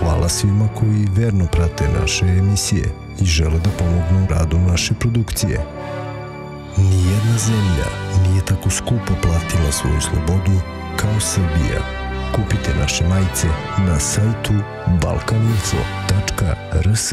Hvala svima koji verno prate naše emisije i žele da pomognu u radu naše produkcije. Nijedna zemlja nije tako skupo platila svoju slobodu kao Srbija. Kupite naše majice na sajtu balkaninfo.rs.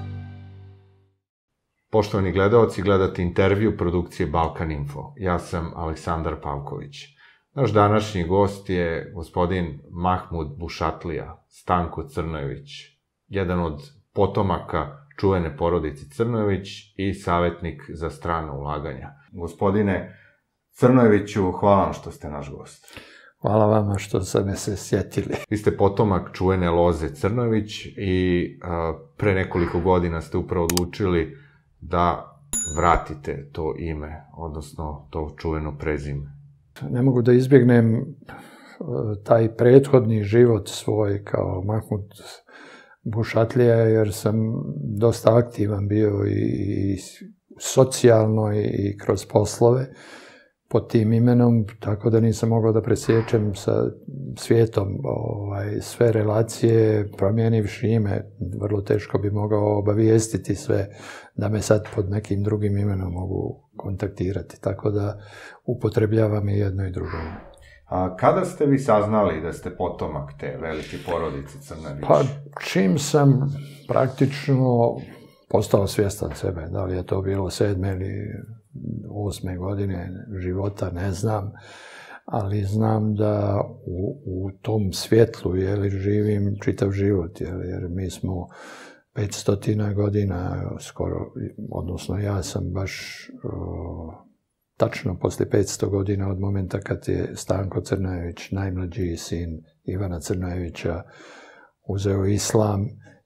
Poštovani gledaoci, gledate intervju produkcije Balkan Info. Ja sam Aleksandar Pavković. Naš današnji gost je gospodin Mahmud Bušatlija, Stanko Crnojević, jedan od potomaka čuvene porodice Crnojević i savjetnik za strana ulaganja. Gospodine Crnojeviću, hvala vam što ste naš gost. Hvala vama što ste me se sjetili. Vi ste potomak čuvene loze Crnojević i pre nekoliko godina ste upravo odlučili da vratite to ime, odnosno to čuveno prezime. Ne mogu da izbjegnem taj prethodni život svoj kao Mahmud Bušatlija, jer sam dosta aktivan bio i socijalno i kroz poslove pod tim imenom, tako da nisam mogao da presječem sa svijetom sve relacije, promijenivši ime. Vrlo teško bi mogao obavijestiti sve da me sad pod nekim drugim imenom mogu kontaktirati, tako da upotrebljavam i jedno i drugo. A kada ste vi saznali da ste potomak te velike porodice Crnojević? Pa čim sam praktično postao svjestan sebe, da li je to bilo 7. ili 8. godine života, ne znam, ali znam da u tom svjetlu živim čitav život, jer mi smo 500 godina skoro, odnosno ja sam baš tačno poslije 500 godina od momenta kad je Stanko Crnojević, najmlađi sin Ivana Crnojevića, uzeo islam,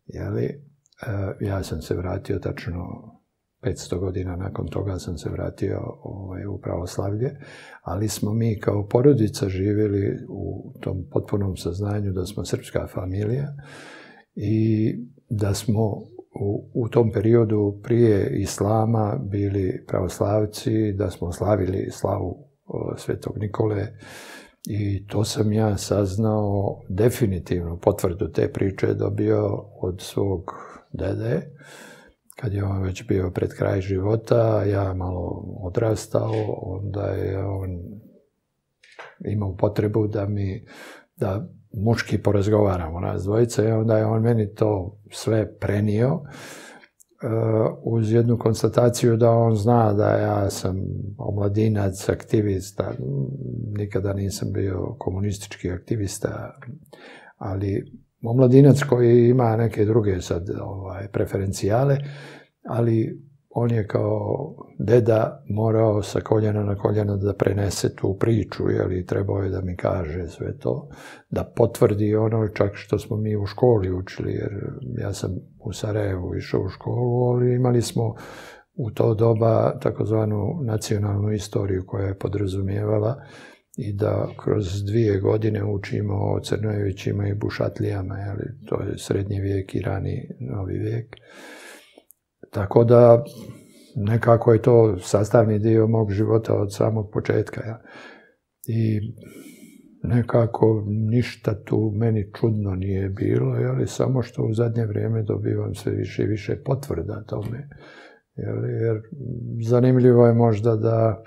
ja sam se vratio tačno 500 godina nakon toga sam se vratio u pravoslavlje, ali smo mi kao porodica živjeli u tom potpunom saznanju da smo srpska familija i da smo u tom periodu prije islama bili pravoslavci, da smo slavili slavu Svetog Nikole i to sam ja saznao definitivno, potvrdu te priče dobio od svog dede, kad je on već bio pred kraj života, ja malo odrastao, onda je on imao potrebu da muški porazgovaramo nas dvojice i onda je on meni to sve prenio uz jednu konstataciju da on zna da ja sam omladinac, aktivista, nikada nisam bio komunistički aktivista, ali omladinac koji ima neke druge sad preferencijale, ali on je kao deda morao sa koljena na koljena da prenese tu priču, trebao je da mi kaže sve to, da potvrdi ono čak što smo mi u školi učili, jer ja sam u Sarajevu išao u školu, ali imali smo u to doba takozvanu nacionalnu istoriju koja je podrazumijevala i da kroz 2 godine učimo o Crnojevićima i Bušatlijama, to je srednji vijek i rani novi vijek. Tako da nekako je to sastavni dio mog života od samog početka. I nekako ništa tu meni čudno nije bilo, samo što u zadnje vrijeme dobivam sve više i više potvrda tome. Jer zanimljivo je možda da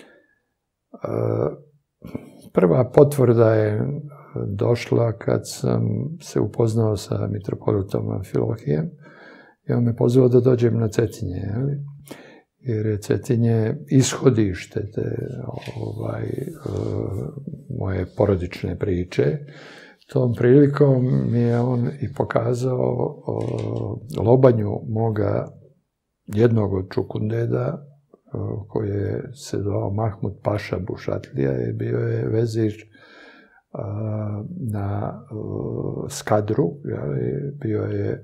prva potvrda je došla kad sam se upoznao sa mitropolitom Amfilohijem i on me pozvao da dođem na Cetinje, jer je Cetinje ishodište moje porodične priče. Tom prilikom mi je on i pokazao lobanju moga jednog od čukundeda, koji je se zvao Mahmud Paša Bušatlija i bio je vezir na Skadru, bio je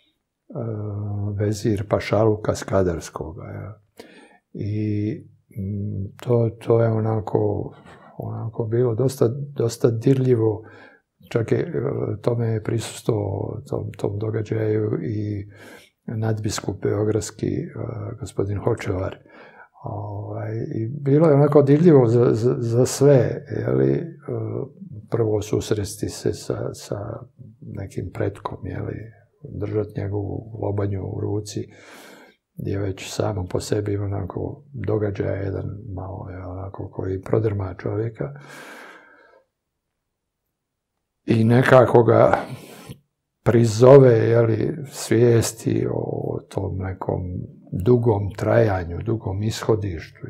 vezir Pašaluka Skadarskoga. I to je onako bilo dosta dirljivo, čak je tome je prisustvovao tom događaju i nadbiskup beogradski gospodin Hočevar. I bilo je onako dirljivo za sve, prvo susresti se sa nekim pretkom, držati njegovu lobanju u ruci, je već samo po sebi onako događaj jedan malo onako koji prodrma čovjeka. I nekako ga prizove svijesti o tom nekom dugom trajanju, dugom ishodištu.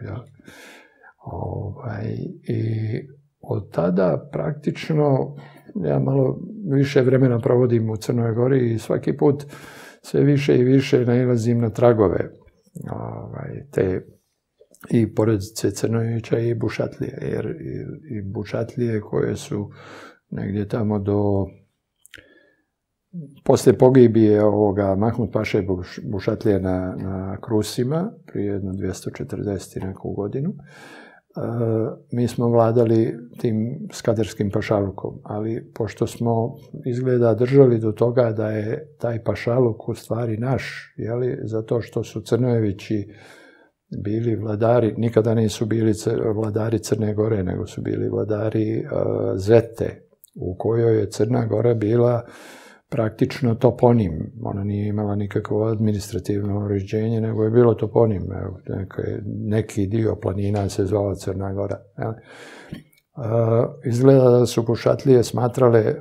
I od tada praktično ja malo više vremena provodim u Crnoj Gori i svaki put sve više i više nailazim na tragove te i porodice Crnojevića i Bušatlije, jer i Bušatlije koje su negdje tamo do poslije pogibije ovoga Mahmud Paše Bušatlije na Krusima prije jedno 240 neku godinu, mi smo vladali tim skadarskim pašalukom, ali pošto smo izgleda držali do toga da je taj pašaluk u stvari naš, zato što su Crnojevići bili vladari, nikada nisu bili vladari Crne Gore, nego su bili vladari Zete, u kojoj je Crna Gora bila praktično toponim. Ona nije imala nikakvo administrativno uređenje, nego je bilo toponim. Neki dio planina se zvao Crna Gora. Izgleda da su Bušatlije smatrale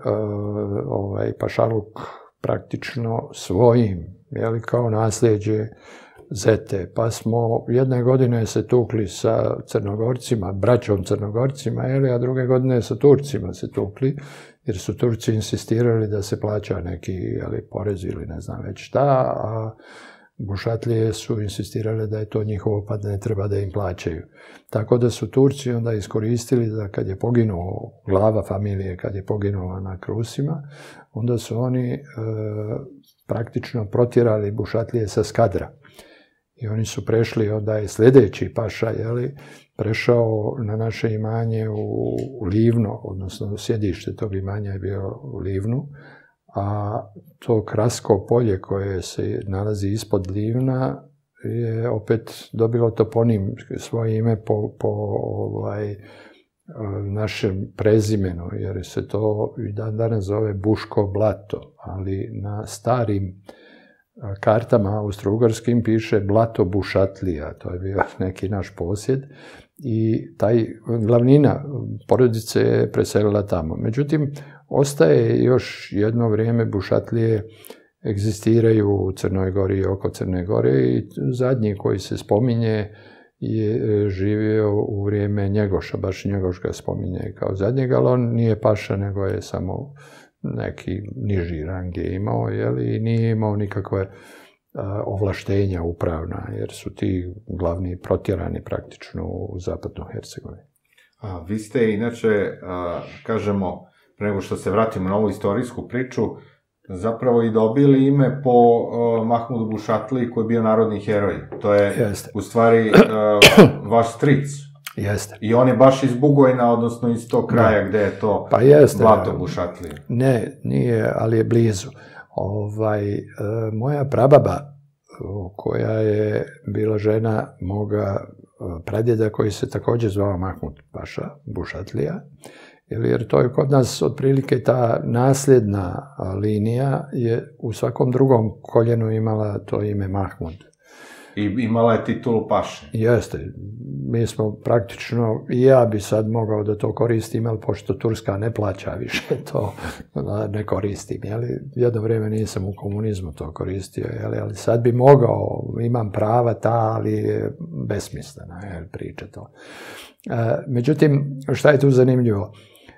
pašaluk praktično svojim, kao nasljeđe Zete. Pa smo jedne godine se tukli sa Crnogorcima, braćom Crnogorcima, a druge godine sa Turcima se tukli, jer su Turci insistirali da se plaća neki porez ili ne znam već šta, a Bušatlije su insistirali da je to njihovo pa ne treba da im plaćaju. Tako da su Turci onda iskoristili da kad je poginuo glava familije, kad je poginula na Krusima, onda su oni praktično protjerali Bušatlije sa Skadra. I oni su prešli, onda je sljedeći paša, prešao na naše imanje u Livno, odnosno sjedište tog imanja je bio u Livnu, a to Krasko polje koje se nalazi ispod Livna je opet dobilo toponim, svoje ime po našem prezimenu, jer se to i dan danas zove Buško blato, ali na starim kartama austro-ugarskim piše Blato Bušatlija, to je bio neki naš posjed i glavnina porodice je preselila tamo. Međutim, ostaje još jedno vrijeme Bušatlije egzistiraju u Crnoj Gori i oko Crne Gore i zadnji koji se spominje je živio u vrijeme Njegoša, baš Njegoš ga spominje kao zadnjeg, ali on nije paša, nego je samo neki niži rang je imao, i nije imao nikakve ovlaštenja upravna, jer su ti glavni protjerani praktično u zapadnu Hercegovini. Vi ste inače, kažemo, pre nego što se vratimo na ovu istorijsku priču, zapravo i dobili ime po Mahmudu Bušatliji koji je bio narodni heroj. To je u stvari vaš stric. Jeste. I on je baš iz Bugojna, odnosno iz tog kraja gde je to Blato Bušatlije. Ne, nije, ali je blizu. Moja prababa, koja je bila žena moga pradjeda koji se također zvao Mahmud Paša Bušatlija, jer to je kod nas otprilike ta nasljedna linija je u svakom drugom koljenu imala to ime Mahmud. I imala je titulu paše. Jeste. Mi smo praktično, i ja bi sad mogao da to koristim, ali pošto Turska ne plaća više, to ne koristim. Jedno vrijeme nisam u komunizmu to koristio, ali sad bi mogao, imam prava ta, ali je besmislena priča to. Međutim, šta je tu zanimljivo?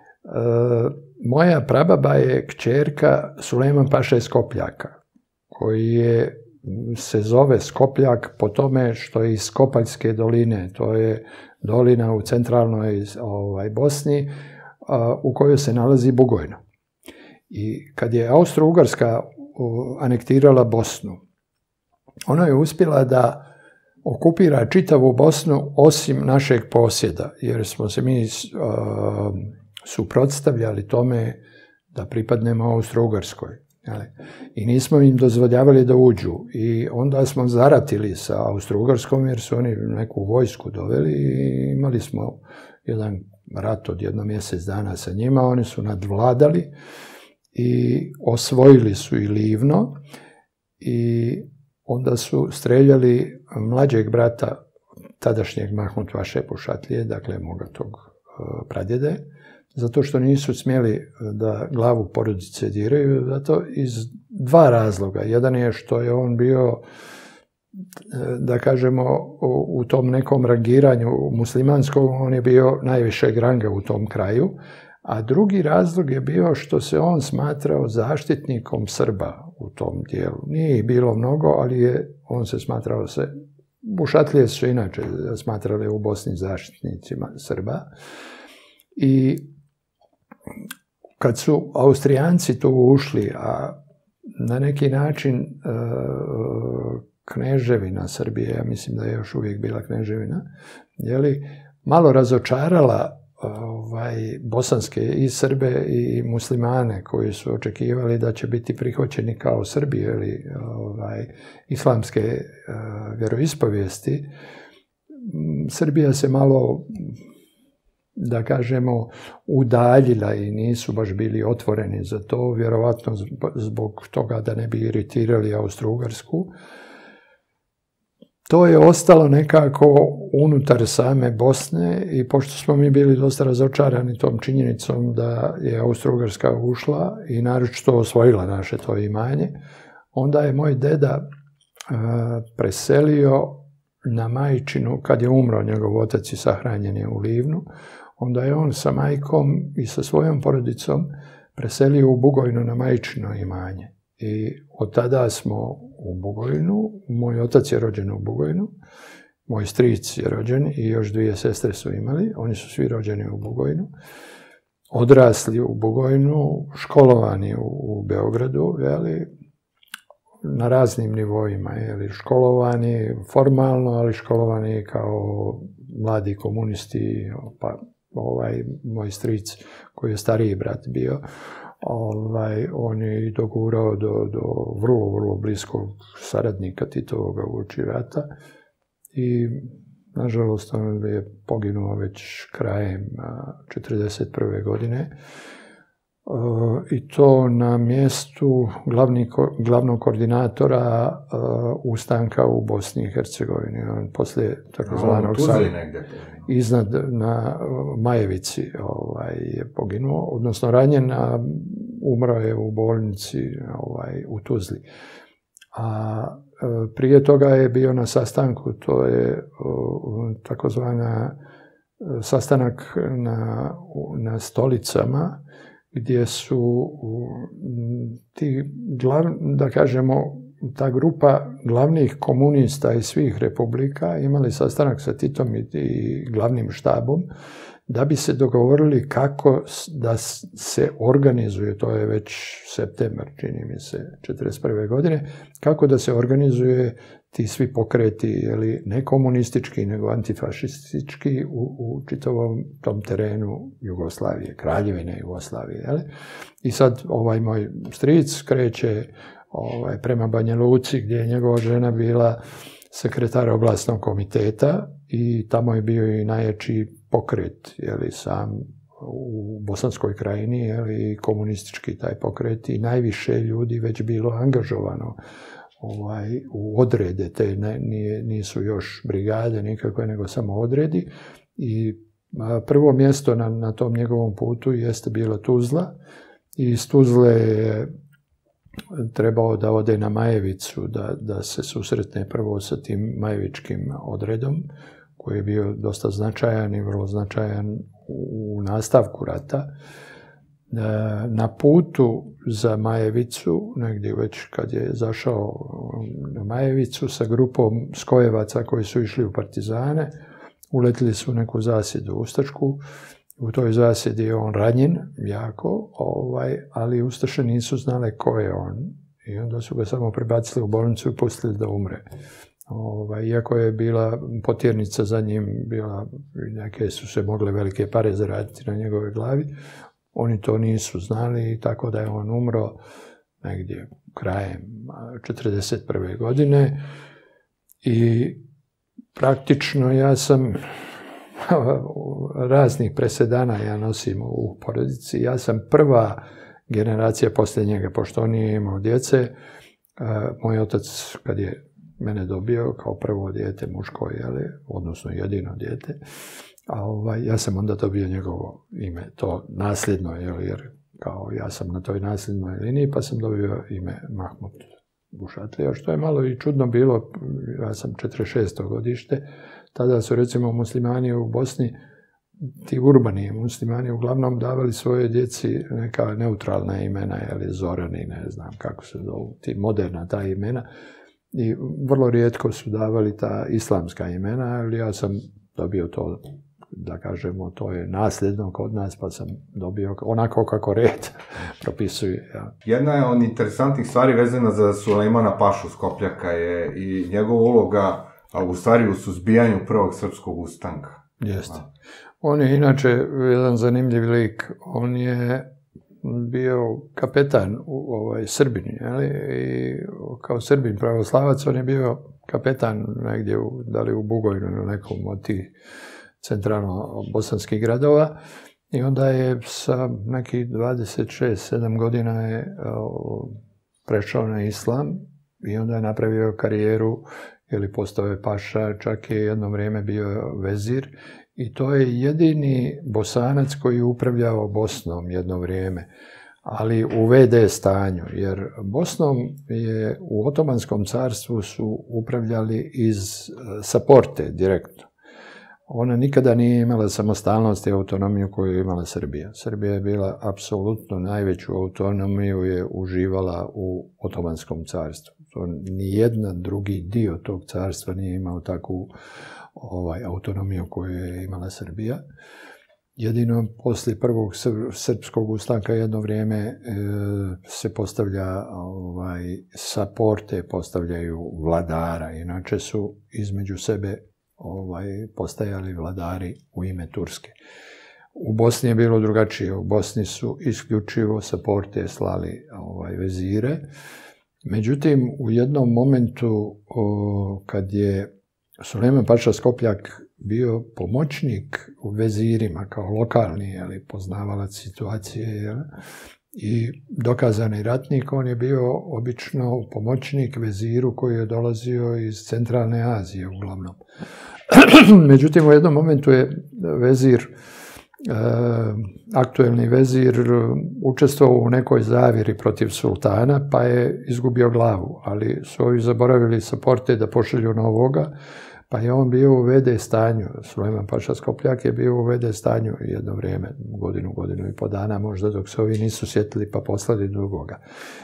Moja prababa je kćerka Sulejman Paše Skopljaka, koji se zove Skopljak po tome što je iz Skopaljske doline, to je dolina u centralnoj Bosni u kojoj se nalazi Bugojno. I kad je Austro-Ugarska anektirala Bosnu, ona je uspjela da okupira čitavu Bosnu osim našeg posjeda, jer smo se mi suprotstavljali tome da pripadnemo Austro-Ugarskoj. I nismo im dozvoljavali da uđu. I onda smo zaratili sa Austro-Ugarskom jer su oni neku vojsku doveli i imali smo jedan rat od jedno mjesec dana sa njima. Oni su nadvladali i osvojili su i Livno i onda su streljali mlađeg brata tadašnjeg Mahmud Vaše Bušatlije, dakle moga tog pradjede, zato što nisu smjeli da glavu porodice diraju, zato iz dva razloga. Jedan je što je on bio, da kažemo, u tom nekom rangiranju muslimanskom, on je bio najvišeg ranga u tom kraju, a drugi razlog je bio što se on smatrao zaštitnikom Srba u tom dijelu. Nije ih bilo mnogo, ali on se smatrao Bušatlije su inače smatrali u Bosni zaštitnicima Srba. I kad su Austrijanci tu ušli, a na neki način kneževina Srbije, ja mislim da je još uvijek bila kneževina, malo razočarala bosanske i Srbe i muslimane koji su očekivali da će biti prihvaćeni kao Srbi islamske vjeroispovijesti. Srbija se malo, da kažemo, udaljila i nisu baš bili otvoreni za to, vjerovatno zbog toga da ne bi iritirali Austro-Ugarsku. To je ostalo nekako unutar same Bosne i pošto smo mi bili dosta razočarani tom činjenicom da je Austro-Ugarska ušla i naročito osvojila naše to imanje, onda je moj deda preselio na Majčinu, kad je umro njegov otac i sahranjen je u Livnu, onda je on sa majkom i sa svojom porodicom preselio u Bugojnu na Majčino imanje. I od tada smo u Bugojnu, moj otac je rođen u Bugojnu, moj stric je rođen i još 2 sestre su imali, oni su svi rođeni u Bugojnu, odrasli u Bugojnu, školovani u Beogradu, na raznim nivoima, školovani formalno, ali školovani kao mladi komunisti, pa moj stric koji je stariji brat bio, on je i dogurao do vrlo, vrlo bliskog saradnika Titovoga uoči rata i nažalost on je poginuo već krajem 1941. godine i to na mjestu glavnog koordinatora ustanka u Bosni i Hercegovini. On poslije takozvanog iznad na Majevici je poginuo, odnosno ranjen, a umro je u bolnici u Tuzli. A prije toga je bio na sastanku, to je takozvana sastanak na Stolicama, gdje su ti, da kažemo, ta grupa glavnih komunista iz svih republika imali sastanak sa Titom i glavnim štabom da bi se dogovorili kako da se organizuje, to je već septembar, čini mi se, 1941. godine, kako da se organizuje ti svi pokreti, ne komunistički, nego antifašistički u čitavom tom terenu Jugoslavije, Kraljevine Jugoslavije. I sad moj stric kreće prema Banja Luci, gdje je njegova žena bila sekretar oblastnog komiteta i tamo je bio i najjači pokret, sam u Bosanskoj krajini, komunistički taj pokret i najviše ljudi već bilo angažovano u odrede, te nisu još brigade nikakve, nego samo odredi. I prvo mjesto na tom njegovom putu jeste bila Tuzla i iz Tuzle je trebao da ode na Majevicu, da se susretne prvo sa tim majevičkim odredom, koji je bio dosta značajan i vrlo značajan u nastavku rata. Na putu za Majevicu, negdje već kad je zašao na Majevicu sa grupom skojevaca koji su išli u partizane, uletili su u neku zasjedu ustašku. U toj zasjedi je on ranjen jako, ali ustaše nisu znale ko je on. I onda su ga samo prebacili u bolnicu i pustili da umre. Iako je bila potjernica za njim, neke su se mogle velike pare zaraditi na njegove glavi, oni to nisu znali, tako da je on umro negdje krajem 1941. godine. I praktično ja sam raznih presedana ja nosim u porodici. Ja sam prva generacija poslije njega, pošto on nije imao djece. Moj otac, kad je mene dobio kao prvo dijete muško, odnosno jedino dijete, ja sam onda dobio njegovo ime, to nasljedno, jer kao ja sam na toj nasljednoj liniji, pa sam dobio ime Mahmud Bušatlija, što je malo i čudno bilo. Ja sam 46. godište, tada su recimo muslimani u Bosni, ti urbani muslimani uglavnom davali svoje djeci neka neutralna imena, Zorani, ne znam kako se zovu, ti moderna ta imena, i vrlo rijetko su davali ta islamska imena, ali ja sam dobio to, da kažemo, to je nasljedno kod nas, pa sam dobio onako kako red propisuje. Ja. Jedna je od interesantnih stvari vezana za Sulejmana Pašu Skopljaka je i njegova uloga, a u stvari u suzbijanju prvog srpskog ustanka. Jeste. On je inače jedan zanimljiv lik. On je bio kapetan Srbin, i kao Srbin pravoslavac on je bio kapetan negdje, da li u Bugojnu ili nekom od tih centralno-bosanskih gradova, i onda je sa nekih 26-7 godina je prešao na islam i onda je napravio karijeru, postao je paša, čak je jedno vrijeme bio vezir, i to je jedini Bosanac koji je upravljao Bosnom jedno vrijeme, ali u VD stanju, jer Bosnom je u Otomanskom carstvu su upravljali sa porte direktno. Ona nikada nije imala samostalnost i autonomiju koju je imala Srbija. Srbija je bila apsolutno najveću autonomiju je uživala u Otomanskom carstvu. Nijedan drugi dio tog carstva nije imao takvu autonomiju koju je imala Srbija. Jedino poslije prvog srpskog ustanka jedno vrijeme se postavlja sa porte postavljaju vladara, inače su između sebe postajali vladari u ime Turske. U Bosni je bilo drugačije. U Bosni su isključivo sa porte slali vezire. Međutim, u jednom momentu kad je Sulejman Paša Skopljak bio pomoćnik u vezirima kao lokalni, poznavalac situacije, i dokazani ratnik, on je bio obično pomoćnik veziru koji je dolazio iz Centralne Azije uglavnom. Međutim, u jednom momentu je vezir, aktuelni vezir, učestvovao u nekoj zavjeri protiv sultana, pa je izgubio glavu, ali su ovi zaboravili sa porte da pošalju novoga, pa je on bio u VD stanju. Sulejman Paša Skopljak je bio u VD stanju jedno vrijeme, godinu i po dana, možda dok se ovi nisu sjetili pa poslali drugoga.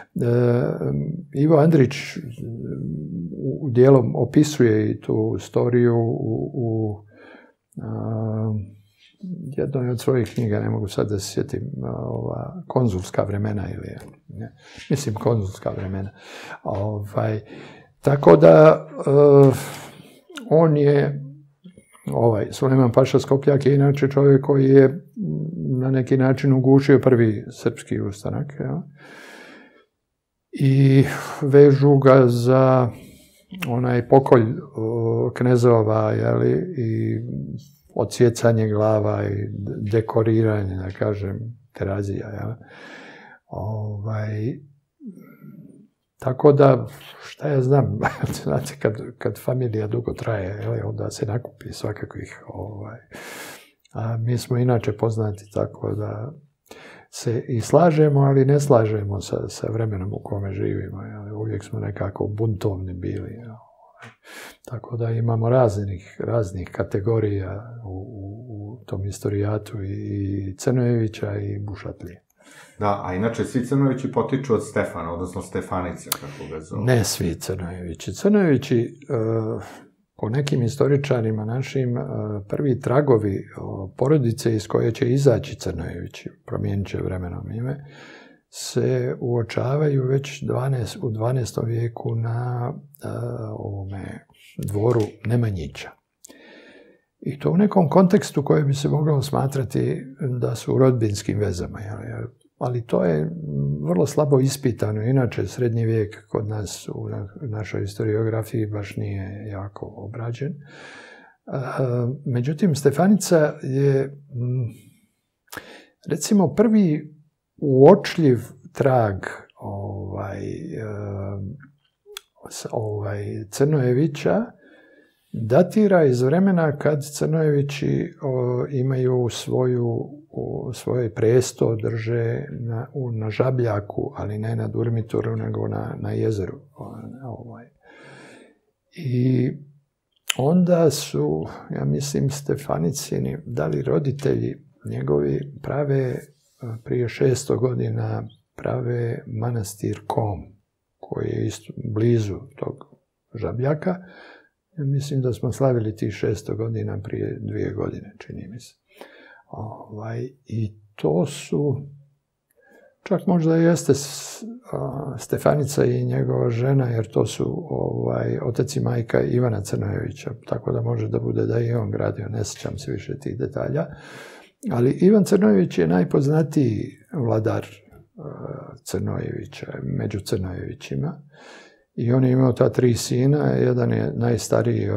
Ivo Andrić dijelom opisuje i tu storiju u jednoj od svojih knjiga, ne mogu sad da se sjetim, konzulska vremena konzulska vremena. Tako da on je, Sulejman Paša Skopljak je inače čovjek koji je na neki način ugušio prvi srpski ustanak. I vežu ga za onaj pokolj knezova, i odsjecanje glava i dekoriranje, da kažem, terazija. Tako da, šta ja znam, znate, kad familija dugo traje, onda se nakupi svakakvih. A mi smo inače poznati tako da se i slažemo, ali ne slažemo sa vremenom u kome živimo. Uvijek smo nekako buntovni bili. Tako da imamo raznih kategorija u tom istorijatu, i Crnojevića i Bušatlije. Da, a inače svi Crnojevići potiču od Stefana, odnosno Stefanice, kako ga zove. Ne svi Crnojevići. Crnojevići, po nekim istoričarima našim, prvi tragovi porodice iz koje će izaći Crnojevići, promijenit će vremenom ime, se uočavaju već u 12. vijeku na dvoru Nemanjića. I to u nekom kontekstu koje bi se moglo smatrati da su u rodbinskim vezama. Ali to je vrlo slabo ispitano. Inače, srednji vijek kod nas u našoj historiografiji baš nije jako obrađen. Međutim, Stefanica je, recimo, prvi uočljiv trag Crnojevića datira iz vremena kad Crnojevići imaju svoj presto, drže na Žabljaku, ali ne na Durmitoru, nego na jezeru. I onda su, ja mislim, Stefanicini, da li roditelji njegovi prave, prije 600 godina, prave manastir Kom, koji je isto blizu tog Žabljaka. Ja mislim da smo slavili tih 600 godina prije 2 godine, čini mi se. I to su, čak možda jeste Stefanica i njegova žena, jer to su otac i majka Ivana Crnojevića, tako da može da bude da i on gradio, ne sjećam se više tih detalja. Ali Ivan Crnojević je najpoznatiji vladar Crnojevića, među Crnojevićima. I on je imao ta 3 sina, jedan je najstariji,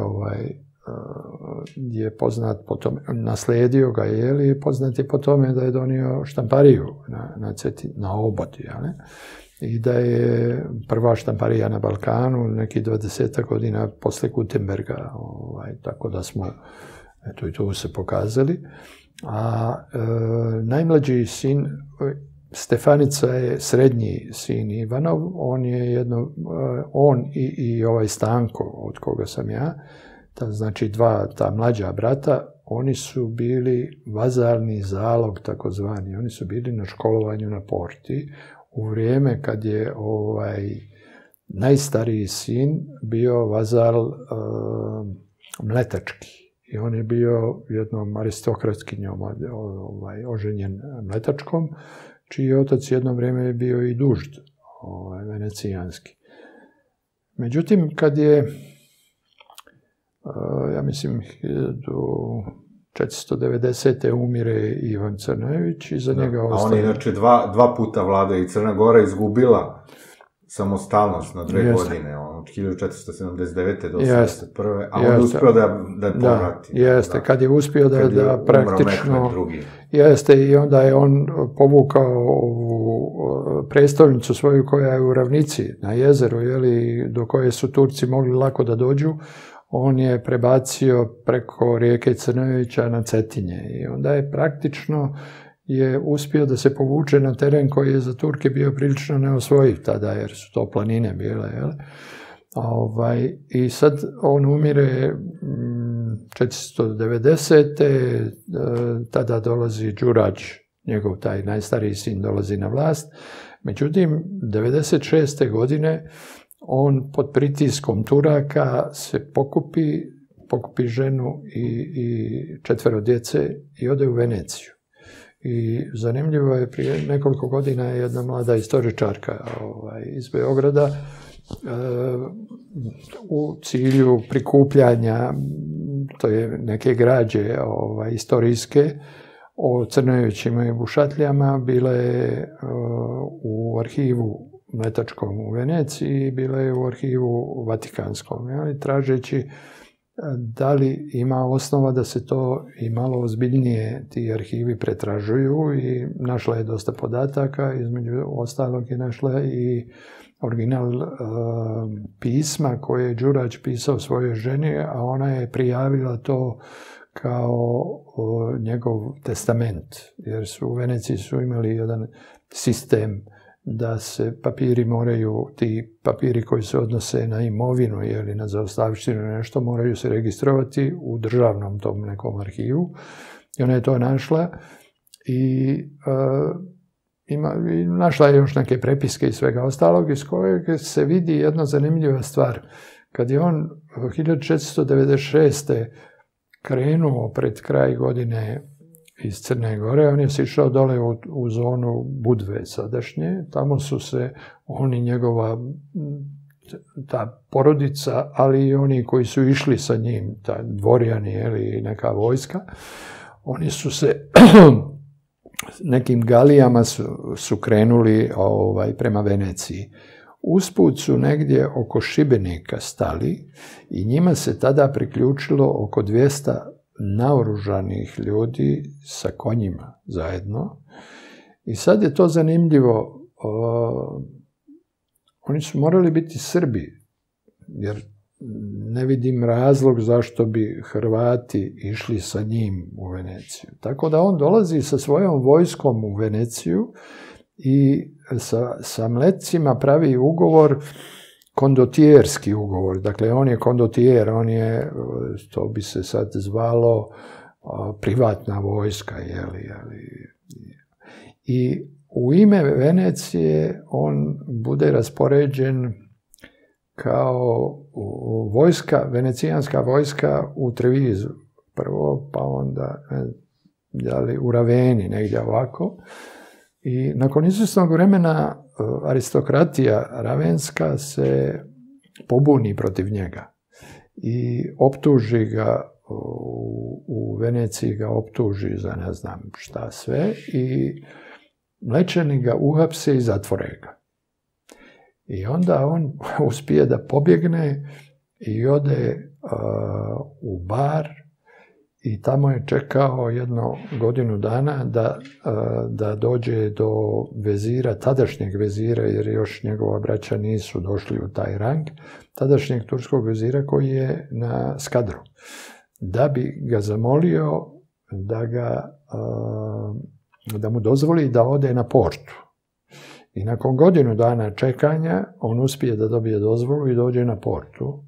je poznat po tome, naslijedio ga je, poznat je po tome da je donio štampariju na obod, i da je prva štamparija na Balkanu, neki 20 godina posle Gutenberga, tako da smo, eto i tu se pokazali. A najmlađi sin, Stefanica je srednji sin Ivanov, on i ovaj Stanko, od koga sam ja, znači ta mlađa brata, oni su bili vazalni zalog, takozvani. Oni su bili na školovanju na Porti u vrijeme kad je najstariji sin bio vazal mletački. I on je bio jednom aristokratskinjom oženjen mletačkom, čiji otac jedno vrijeme je bio i dužd, venecijanski. Međutim, kad je, ja mislim, 1490. umire Ivan Crnojević i za njega ostaje. A on je inače 2 puta vladao i Crna Gora izgubila samostalnost na 2 godine, od 1479. do 1981. A on je uspio da povrati. Jeste, kad je uspio da praktično... Jeste, i onda je on povukao ovu prestolnicu svoju koja je u ravnici na jezeru, do koje su Turci mogli lako da dođu. On je prebacio preko rijeke Crnojevića na Cetinje i onda je praktično uspio da se povuče na teren koji je za Turke bio prilično neosvojiv tada, jer su to planine bile. I sad on umire 490. Tada dolazi Đurađ, njegov taj najstariji sin, dolazi na vlast. Međutim, 96. godine on pod pritiskom Turaka se pokupi ženu i 4 djece i ode u Veneciju. I zanimljivo je, prije nekoliko godina je jedna mlada istoričarka iz Beograda u cilju prikupljanja neke građe istorijske o Crnojevićima i Bušatlijama, bila je u arhivu mletačkom u Veneciji i bila je u arhivu Vatikanskom, tražeći da li ima osnova da se to i malo ozbiljnije ti arhivi pretražuju, i našla je dosta podataka, između ostalog je našla i original pisma koje je Đurađ pisao svojoj ženi, a ona je prijavila to kao njegov testament, jer su u Veneciji imali jedan sistem da se papiri moraju, ti papiri koji se odnose na imovinu ili na zaostavštinu nešto, moraju se registrovati u državnom tom nekom arhivu. I ona je to našla i našla je još neke prepiske i svega ostalog, iz kojeg se vidi jedna zanimljiva stvar. Kad je on 1496. krenuo pred kraj godine iz Crne Gore, on je se išao dole u zonu Budve sadašnje. Tamo su se on i njegova ta porodica, ali i oni koji su išli sa njim, ta dvorjani ili neka vojska, oni su se nekim galijama su krenuli prema Veneciji. Usput su negdje oko Šibenika stali i njima se tada priključilo oko 200 naoružanih ljudi sa konjima zajedno. I sad je to zanimljivo, oni su morali biti Srbi, jer ne vidim razlog zašto bi Hrvati išli sa njim u Veneciju. Tako da on dolazi sa svojom vojskom u Veneciju i sa Mletcima pravi ugovor, kondotijerski ugovor. Dakle, on je kondotijer, on je, to bi se sad zvalo, privatna vojska. I u ime Venecije on bude raspoređen kao vojska, venecijanska vojska u Trevizu prvo, pa onda u Raveni, negdje ovako. I nakon izvjesnog vremena aristokratija ravenska se pobuni protiv njega i optuži ga, u Veneciji ga optuži za ne znam šta sve i Mlečani ga uhapse i zatvore ga. I onda on uspije da pobjegne i ode u Bar i tamo je čekao jedno godinu dana da dođe do vezira, tadašnjeg vezira, jer još njegova braća nisu došli u taj rang, tadašnjeg turskog vezira koji je na Skadru, da bi ga zamolio da mu dozvoli da ode na Portu. I nakon godinu dana čekanja on uspije da dobije dozvolu i dođe na Portu.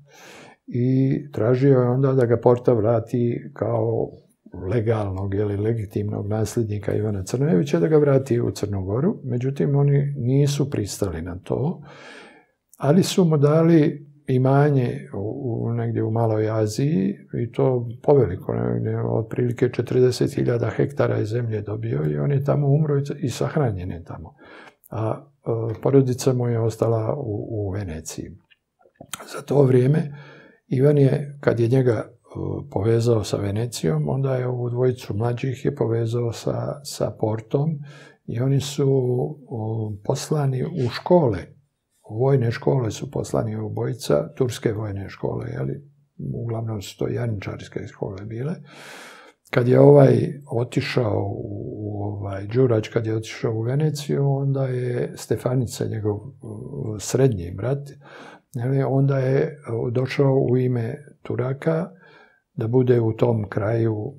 I tražio je onda da ga Porta vrati kao legalnog ili legitimnog nasljednika Ivana Crnojevića, da ga vrati u Crnu Goru. Međutim, oni nisu pristali na to, ali su mu dali imanje negdje u Maloj Aziji i to poveliko, otprilike 40.000 hektara zemlje dobio i on je tamo umro i sahranjen je tamo. A porodica mu je ostala u Veneciji. Za to vrijeme Ivan je, kad je njega povezao sa Venecijom, onda je ovu dvojicu mlađih je povezao sa Portom i oni su poslani u škole. U vojne škole su poslani obojica, turske vojne škole, uglavnom su to janjičarske škole bile. Kad je otišao Đurađ, kad je otišao u Veneciju, onda je Stefanica, njegov srednji brat, onda je došao u ime Turaka da bude u tom kraju,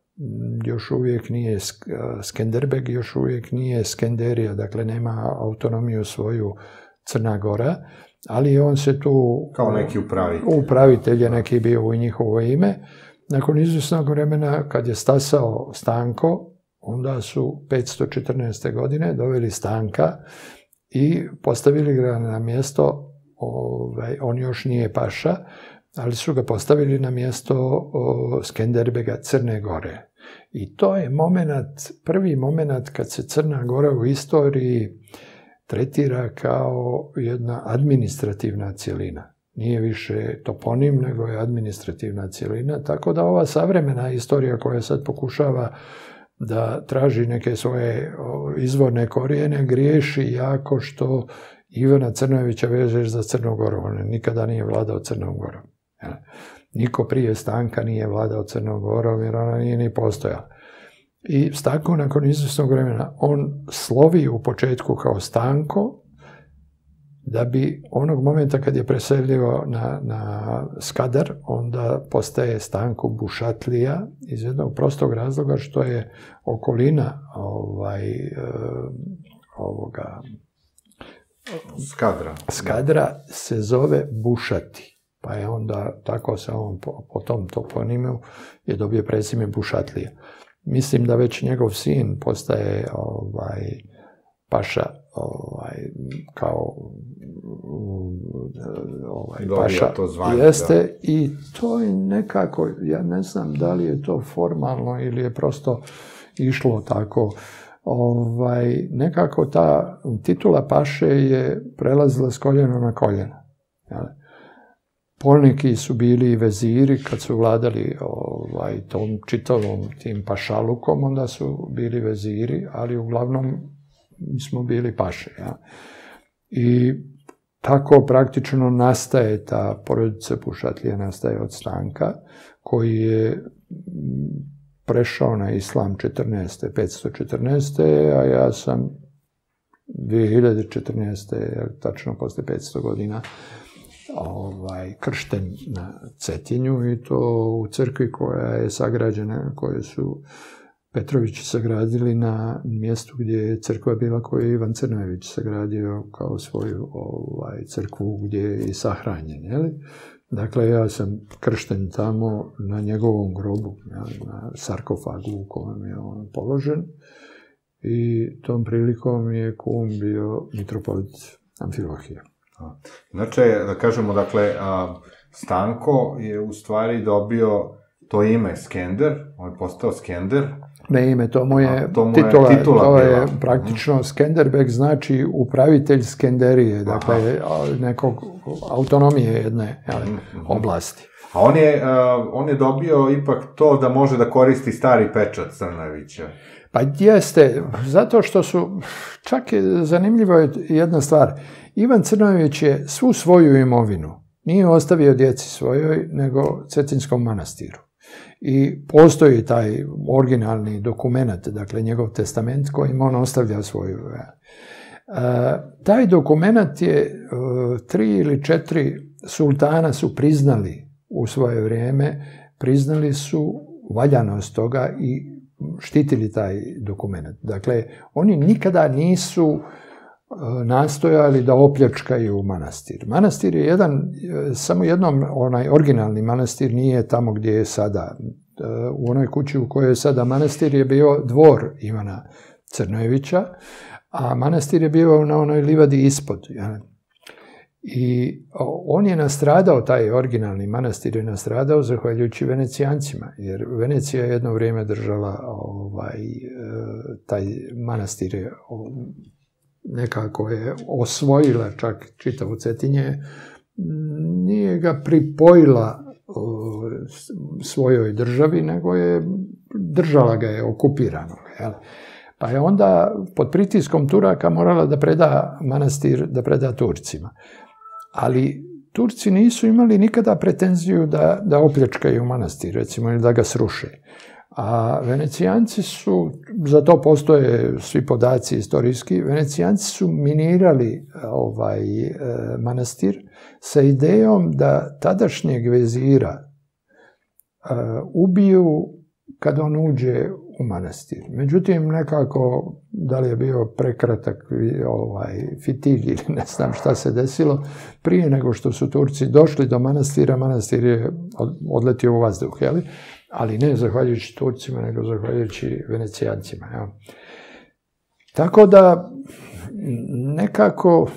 još uvijek nije Skenderbeg, još uvijek nije Skenderija, dakle nema autonomiju svoju Crna Gora, ali on se tu... Kao neki upravitelj. Upravitelj je neki bio u njihovo ime. Nakon izvjesnog vremena, kad je stasao Stanko, onda su 514. godine doveli Stanka i postavili ga na mjesto, on još nije paša, ali su ga postavili na mjesto Skenderbega, Crne Gore. I to je prvi moment kad se Crna Gora u istoriji tretira kao jedna administrativna cjelina. Nije više toponim, nego je administrativna cjelina, tako da ova savremena istorija koja sad pokušava da traži neke svoje izvorne korijene, griješi jako što Ivana Crnojevića vežeš za Crnu Goru. On nikada nije vladao Crnom Gorom. Niko prije Stanka nije vladao Crnom Gorom jer ona nije ni postojala. I Stanko nakon izvjesnog vremena, on slovi u početku kao Stanko, da bi onog momenta kad je preselio na Skadar, onda postaje Stanko Bušatlija iz jednog prostog razloga što je okolina Skadra se zove Bušati. Pa je onda, tako se on po tom toponimu je dobio prezime Bušatlija. Mislim da već njegov sin postaje paša, kao paša jeste, da. I to je nekako, ja ne znam da li je to formalno ili je prosto išlo tako. Nekako ta titula paše je prelazila s koljena na koljeno. Poneki su bili veziri kad su vladali tom čitavom tim pašalukom, onda su bili veziri, ali uglavnom smo bili paše. Ja. I tako praktično nastaje ta porodica Bušatlija, nastaje od Stanka, koji je prešao na islam 514. A ja sam 2014. tačno posle 500 godina, kršten na Cetinju i to u crkvi koja je sagrađena, koje su Petrovići sagradili na mjestu gdje je crkva bila koju je Ivan Crnojević sagradio kao svoju crkvu gdje je i sahranjen. Jeli? Dakle, ja sam kršten tamo na njegovom grobu, na sarkofagu u kojem je on položen i tom prilikom je kum bio mitropolit Amfilohije. Znači, da kažemo, dakle, Stanko je u stvari dobio to ime Skender, on je postao Skender. Ne ime, to mu je titula, to je praktično Skenderbeg znači upravitelj Skenderije, dakle nekog autonomije jedne oblasti. A on je dobio ipak to da može da koristi stari pečat Crnojevića. Pa jeste, zato što su, čak je zanimljivo jedna stvar, Ivan Crnojević je svu svoju imovinu nije ostavio djeci svojoj, nego Cetinskom manastiru. I postoji taj originalni dokument, dakle njegov testament kojim on ostavlja svoju. Taj dokument je 3 ili 4 sultana su priznali u svoje vrijeme, priznali su valjanost toga i štitili taj dokument. Dakle, oni nikada nisu nastojali da opljačkaju manastir. Manastir je samo jednom, onaj originalni manastir nije tamo gdje je sada. U onoj kući u kojoj je sada manastir je bio dvor Ivana Crnojevića, a manastir je bio na onoj livadi ispod. I on je nastradao, taj originalni manastir je nastradao zahvaljujući Venecijancima, jer Venecija je jedno vrijeme držala taj manastir je nekako je osvojila čak čitavu Cetinje, nije ga pripojila svojoj državi, nego je držala ga je okupirano. Pa je onda pod pritiskom Turaka morala da preda manastir, da preda Turcima. Ali Turci nisu imali nikada pretenziju da opljačkaju manastir, recimo, ili da ga sruše. A Venecijanci su, za to postoje svi podaci istorijski, Venecijanci su minirali manastir sa idejom da tadašnjeg vezira ubiju kad on uđe u manastir. Međutim, nekako, da li je bio prekratak fitilj ili ne znam šta se desilo, prije nego što su Turci došli do manastira, manastir je odletio u vazduh, jeli? Ali ne zahvaljujući Turcima, nego zahvaljujući Venecijancima. Ja. Tako da, nekako,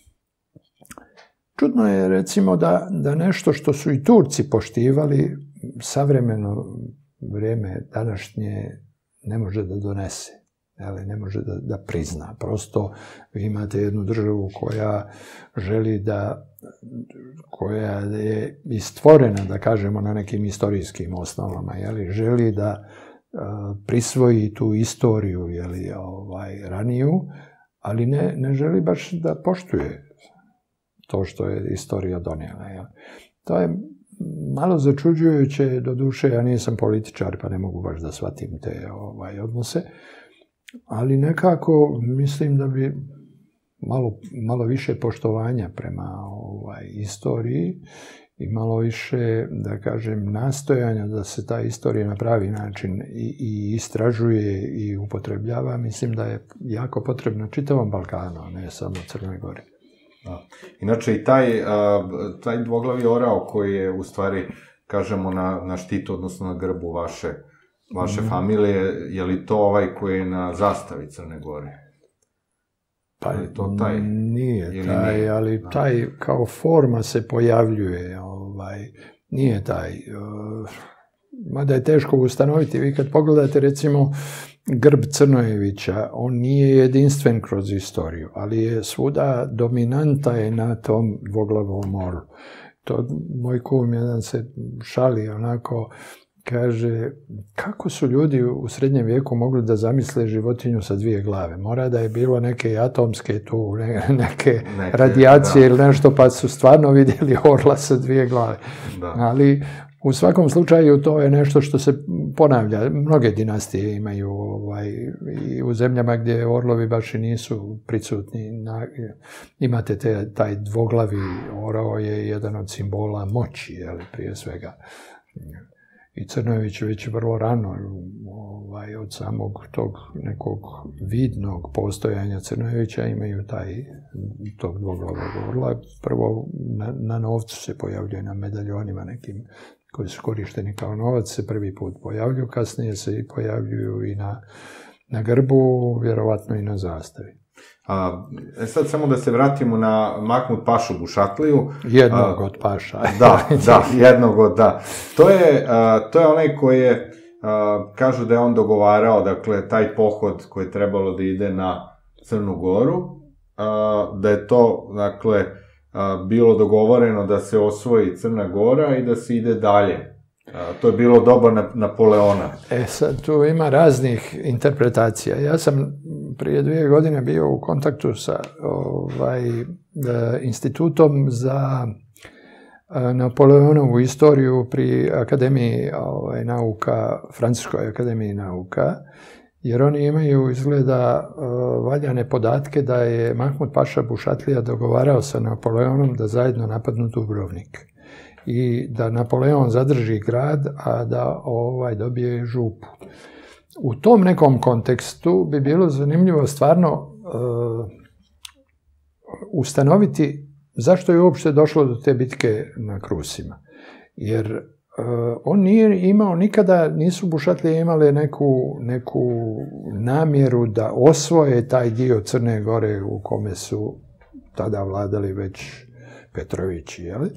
čudno je recimo da nešto što su i Turci poštivali, savremeno vrijeme današnje ne može da donese, ne može da prizna. Prosto vi imate jednu državu koja želi koja je i stvorena, da kažemo, na nekim istorijskim osnovama, želi da prisvoji tu istoriju raniju, ali ne želi baš da poštuje to što je istorija donijela. To je malo začuđujuće, doduše ja nisam političar pa ne mogu baš da shvatim te odnose, ali nekako mislim da bi malo više poštovanja prema istoriji i malo više, da kažem, nastojanja da se ta istorija na pravi način i istražuje i upotrebljava, mislim da je jako potrebno čitavom Balkanu, a ne samo Crnoj Gori. Inače, i taj dvoglavi orao koji je u stvari, kažemo, na štitu, odnosno na grbu vaše familije, je li to ovaj koji je na zastavi Crne Gore? Pa nije taj, ali taj kao forma se pojavljuje, nije taj. Mada je teško ustanoviti, vi kad pogledate recimo grb Crnojevića, on nije jedinstven kroz istoriju, ali je svuda dominanta je na tom dvoglavom orlu. To moj kum jedan se šali onako, kaže, kako su ljudi u srednjem vijeku mogli da zamisle životinju sa 2 glave? Mora da je bilo neke atomske tu, neke radijacije ili nešto, pa su stvarno vidjeli orla sa 2 glave. Ali U svakom slučaju to je nešto što se ponavlja. Mnoge dinastije imaju i u zemljama gdje orlovi baš i nisu prisutni. Imate taj dvoglavi orao je jedan od simbola moći, prije svega. I Crnojević već vrlo rano, od samog tog nekog vidnog postojanja Crnojevića imaju tog dvoglavog orla. Prvo na novcu se pojavljuje, na medaljonima nekim koji su korišteni kao novac se prvi put pojavljuju, kasnije se i pojavljuju i na grbu, vjerovatno i na zastavi. Sad samo da se vratimo na Mahmud Pašu Bušatliju. Jednog od paša. Da, jednog od, da. To je onaj koji je, kažu da je on dogovarao, dakle, taj pohod koji je trebalo da ide na Crnu Goru, da je to, dakle, bilo dogovoreno da se osvoji Crna Gora i da se ide dalje. To je bilo doba Napoleona. Sad tu ima raznih interpretacija. Ja sam prije 2 godine bio u kontaktu sa institutom za Napoleonovu istoriju pri Akademiji nauka, Francuskoj akademiji nauka, jer oni imaju izgleda valjane podatke da je Mahmud Paša Bušatlija dogovarao sa Napoleonom da zajedno napadnu Dubrovnik i da Napoleon zadrži grad, a da dobije župu. U tom nekom kontekstu bi bilo zanimljivo stvarno ustanoviti zašto je uopšte došlo do te bitke na Krusima. Jer on nije imao nikada, nisu Bušatlije imale neku namjeru da osvoje taj dio Crne Gore u kome su tada vladali već Petrovići, jeli?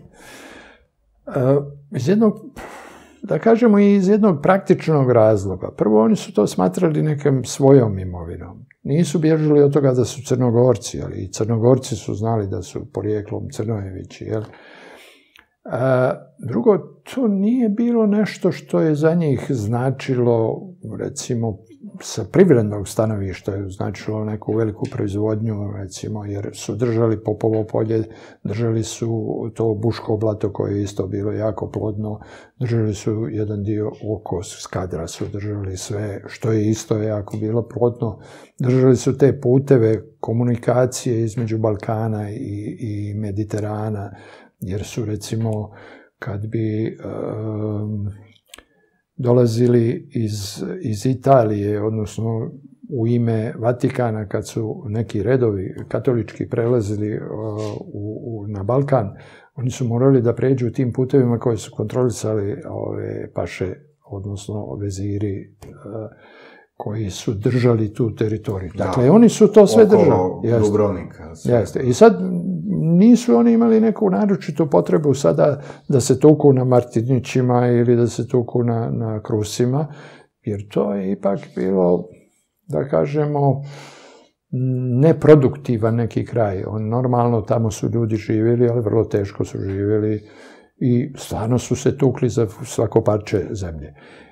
Iz jednog, da kažemo, iz jednog praktičnog razloga. Prvo, oni su to smatrali nekom svojom imovinom. Nisu bježali od toga da su Crnogorci, ali i Crnogorci su znali da su porijeklom Crnojevići, jel? Drugo, to nije bilo nešto što je za njih značilo, recimo, sa privrednog stanovišta je značilo neku veliku proizvodnju, recimo, jer su držali Popovo polje, držali su to Buško blato koje je isto bilo jako plodno, držali su jedan dio oko Skadra, su držali sve, što je isto jako bilo plodno, držali su te puteve komunikacije između Balkana i Mediterana, jer su, recimo, kad bi dolazili iz Italije, odnosno u ime Vatikana, kad su neki redovi katolički prelazili na Balkan, oni su morali da pređu tim putevima koje su kontrolisali ove paše, odnosno veziri koji su držali tu teritoriju. Dakle, oni su to sve držali. Oko Dubrovnika. Jeste. I sad nisu oni imali neku naročitu potrebu sada da se tuku na Martinićima ili da se tuku na Krusima, jer to je ipak bilo, da kažemo, neproduktivan neki kraj. Normalno tamo su ljudi živjeli, ali vrlo teško su živjeli i stvarno su se tukli za svako parče zemlje.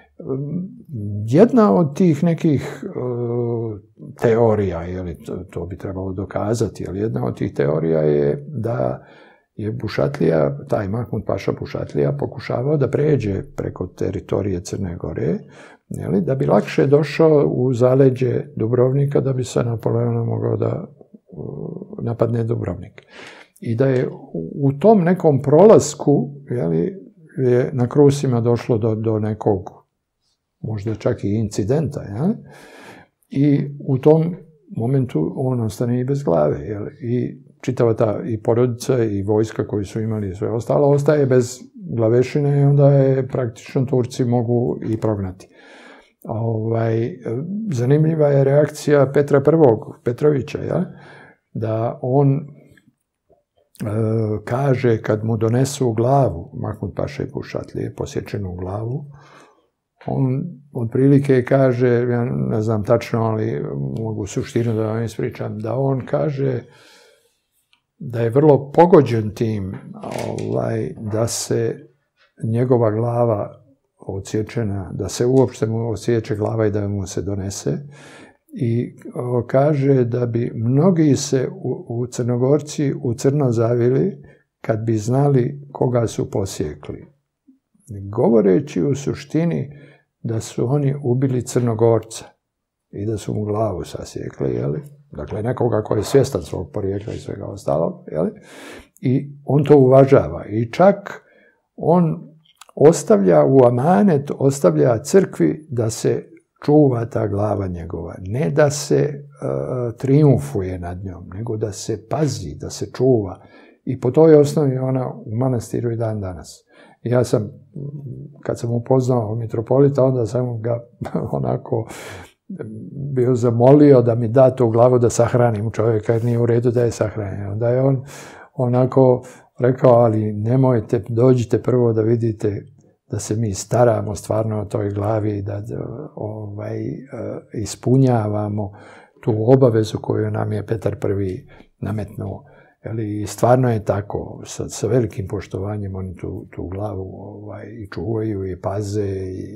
Jedna od tih nekih teorija, to bi trebalo dokazati, ali jedna od tih teorija je da je Bušatlija, taj Mahmud Paša Bušatlija, pokušavao da pređe preko teritorije Crne Gore, da bi lakše došao u zaleđe Dubrovnika, da bi sa Napoleonom mogao da napadne Dubrovnik. I da je u tom nekom prolasku je na Krusima došlo do nekog, možda čak i incidenta, i u tom momentu on ostane i bez glave, i čitava ta i porodica i vojska koji su imali sve ostalo ostaje bez glavešine i onda je praktično Turci mogu i prognati. Zanimljiva je reakcija Petra I. Petrovića, da on kaže kad mu donesu glavu, Mahmud Paša Bušatlije, posječenu glavu, on otprilike kaže, ja ne znam tačno, ali mogu suštinu da vam ispričam, da on kaže da je vrlo pogođen tim da se njegova glava odsječena, da se uopšte mu odsječe glava i da mu se donese. I kaže da bi mnogi se u Crnogorci u crno zavili kad bi znali koga su posjekli. govoreći u suštini da su oni ubili Crnogorca i da su mu glavu sasjekli, jeli? Dakle, nekoga koji je svjestan svog porijekla i svega ostalog, jeli? I on to uvažava. I čak on ostavlja u amanet, ostavlja crkvi da se čuva ta glava njegova. Ne da se triumfuje nad njom, nego da se pazi, da se čuva. I po toj osnovi ona u manastiru i dan danas. Ja sam, kad sam upoznao mitropolita, onda sam ga onako bio zamolio da mi da tu glavu da sahranim čovjeka, jer nije u redu da je sahranjen. Onda je on onako rekao, ali nemojte, dođite prvo da vidite da se mi staramo stvarno o toj glavi, da ispunjavamo tu obavezu koju nam je Petar I nametnuo. I stvarno je tako, sa velikim poštovanjem oni tu glavu i čuvaju i paze.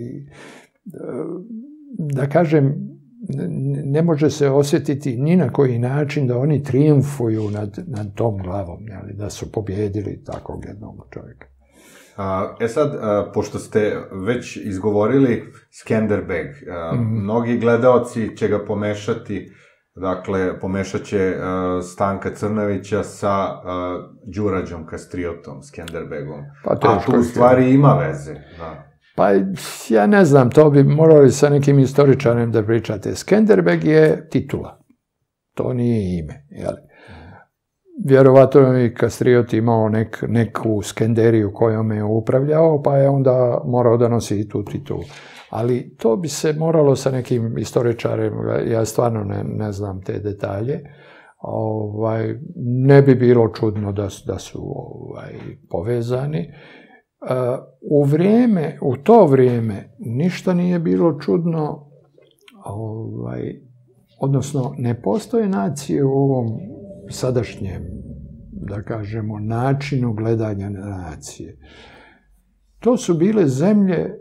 Da kažem, ne može se osjetiti ni na koji način da oni triumfuju nad tom glavom, da su pobjedili takvog jednog čovjeka. Sad, pošto ste već izgovorili Skenderbeg, mnogi gledaoci će ga pomešati, dakle, pomešat će Stanka Crnojevića sa Đurađom Kastriotom, Skenderbegom. A tu u stvari ima veze, da. Pa ja ne znam, to bi morali sa nekim istoričarem da pričate. Skenderbeg je titula, to nije ime, jel? Vjerovatno je Kastriot imao neku skenderiju kojom je upravljao, pa je onda morao da nosi i tu titulu. Ali to bi se moralo sa nekim istoričarem, ja stvarno ne znam te detalje, ne bi bilo čudno da su povezani. U to vrijeme ništa nije bilo čudno, odnosno ne postoje nacije u ovom sadašnjem, da kažemo, načinu gledanja na nacije. To su bile zemlje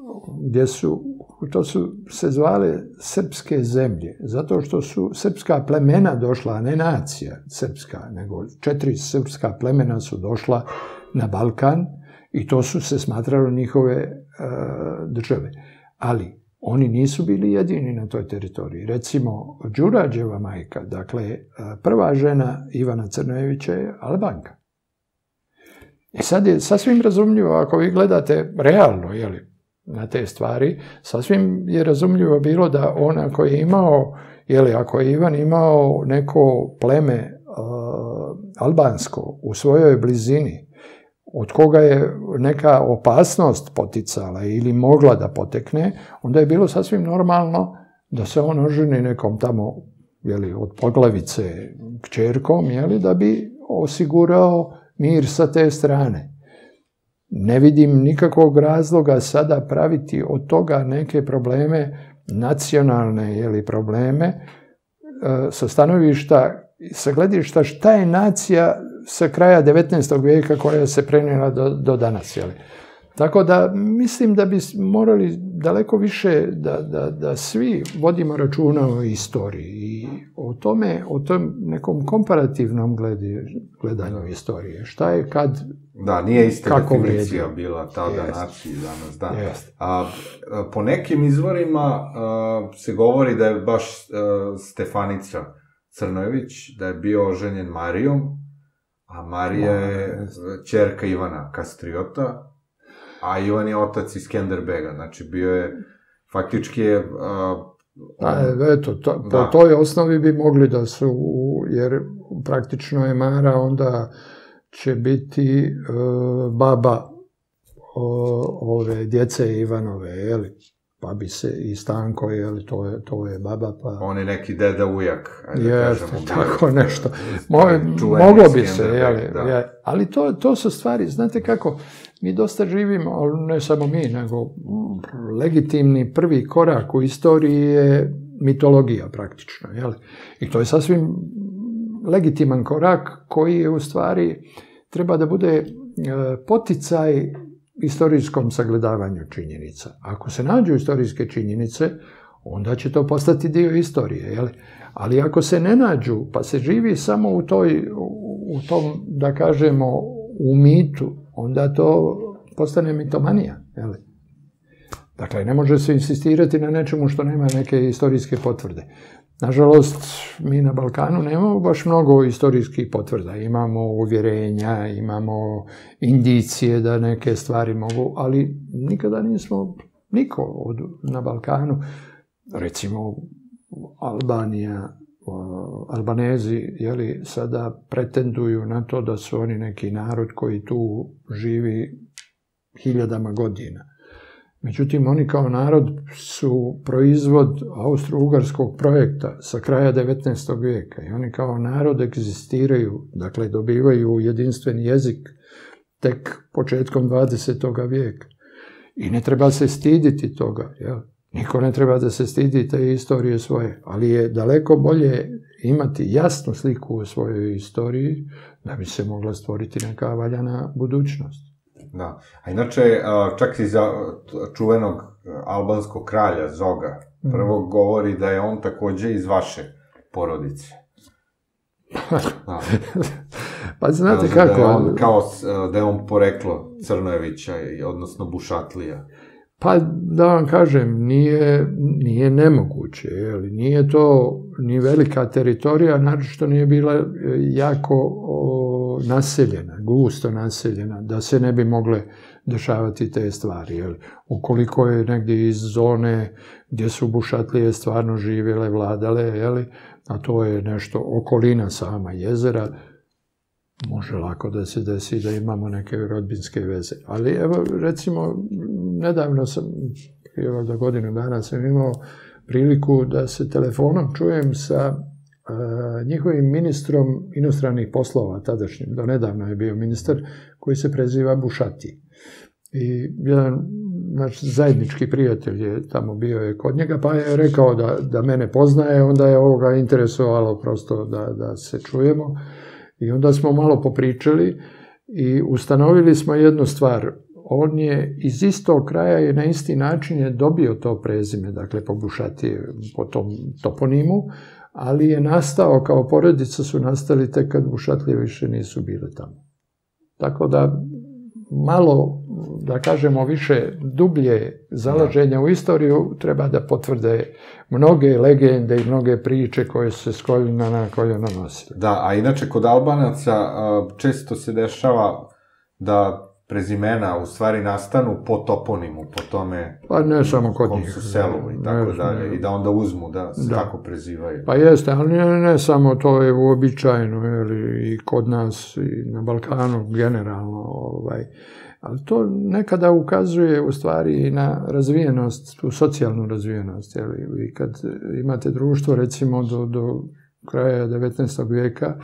to su se zvale srpske zemlje, zato što su srpska plemena došla, a ne nacija srpska, nego 4 srpska plemena su došla na Balkan i to su se smatralo njihove države. Ali oni nisu bili jedini na toj teritoriji. Recimo, Đurađeva majka, dakle, prva žena Ivana Crnojevića je Albanka. I sad je sasvim razumljivo, ako vi gledate realno, na te stvari, sasvim je razumljivo bilo da on ako je imao, ako je Ivan imao neko pleme albansko u svojoj blizini, od koga je neka opasnost poticala ili mogla da potekne, onda je bilo sasvim normalno da se on oženi nekom tamo, od poglavice kćerkom, da bi osigurao mir sa te strane. Ne vidim nikakvog razloga sada praviti od toga neke probleme, nacionalne probleme, sa stanovišta, sa gledišta šta je nacija sa kraja 19. vijeka koja se prenijela do danas. Tako da mislim da bi morali daleko više da svi vodimo računa o istoriji i o tom nekom komparativnom gledanju istorije. Šta je kad, da, nije ista definicija bila tada naciji danas. Da. Po nekim izvorima se govori da je baš Stefanica Crnojević, da je bio oženjen Marijom, a Marija je ćerka Ivana Kastriota, a Ivan je otac iz Skenderbega, znači bio je, faktički je... Po toj osnovi bi mogli da su, jer praktično je Mara onda će biti baba ove djece Ivanove, pa bi se i Stanko, to je baba, pa... On je neki deda ujak, jeste, tako nešto. Moglo bi se, ali to su stvari, znate kako, mi dosta živimo, ne samo mi, nego legitimni prvi korak u istoriji je mitologija praktično, I to je sasvim legitiman korak koji je u stvari treba da bude poticaj istorijskom sagledavanju činjenica. Ako se nađu istorijske činjenice, onda će to postati dio istorije, Ali ako se ne nađu, pa se živi samo u tom, da kažemo, u mitu, onda to postane mitomanija. Jeli? Dakle, ne može se insistirati na nečemu što nema neke istorijske potvrde. Nažalost, mi na Balkanu nemamo baš mnogo istorijskih potvrda. Imamo uvjerenja, imamo indicije da neke stvari mogu, ali nikada nismo niko na Balkanu, recimo Albanija, Albanezi, jeli, sada pretenduju na to da su oni neki narod koji tu živi hiljadama godina. Međutim, oni kao narod su proizvod austro-ugarskog projekta sa kraja 19. vijeka i oni kao narod egzistiraju, dakle dobivaju jedinstveni jezik tek početkom 20. vijeka. I ne treba se stiditi toga, jel? Niko ne treba da se stidi te istorije svoje, ali je daleko bolje imati jasnu sliku o svojoj istoriji da bi se mogla stvoriti neka valjana budućnost. Da, a inače, čak i za čuvenog albanskog kralja Zoga, prvo govori da je on takođe iz vaše porodice. Da. Pa znate kako... Da je on poreklo Crnojevića, odnosno Bušatlija. Pa da vam kažem, nije nemoguće, jeli? Nije to ni velika teritorija, naročito nije bila jako naseljena, gusto naseljena, da se ne bi mogle dešavati te stvari. Jeli? Ukoliko je negdje iz zone gdje su Bušatlije stvarno živjele, vladale, jeli? A to je nešto okolina sama jezera, može lako da se desi da imamo neke rodbinske veze. Ali evo, recimo, nedavno sam, prije da godinu dana sam imao priliku da se telefonom čujem sa njihovim ministrom inostranih poslova, tadašnjim, do nedavno je bio ministar, koji se preziva Bušati. I jedan naš zajednički prijatelj je tamo bio je kod njega, pa je rekao da mene poznaje, onda je ovoga interesovalo prosto da se čujemo. I onda smo malo popričali i ustanovili smo jednu stvar. On je iz istog kraja i na isti način je dobio to prezime, dakle po Bušatije, po tom toponimu, ali je nastao, kao porodica su nastali tek kad Bušatlije više nisu bile tamo. Tako da malo, da kažemo više dublje zalaženja u istoriju treba da potvrde mnoge legende i mnoge priče koje su se s koljena na koljeno nosile. Da, a inače kod Albanaca često se dešava da prezimena u stvari nastanu po toponimu, po tome pa ne samo kod njih, su selu i tako dalje, i da onda uzmu da se tako prezivaju. Pa jeste, ali ne samo to je uobičajeno, i kod nas i na Balkanu generalno, ali to nekada ukazuje u stvari na razvijenost, tu socijalnu razvijenost. I kad imate društvo, recimo, do kraja 19. vijeka,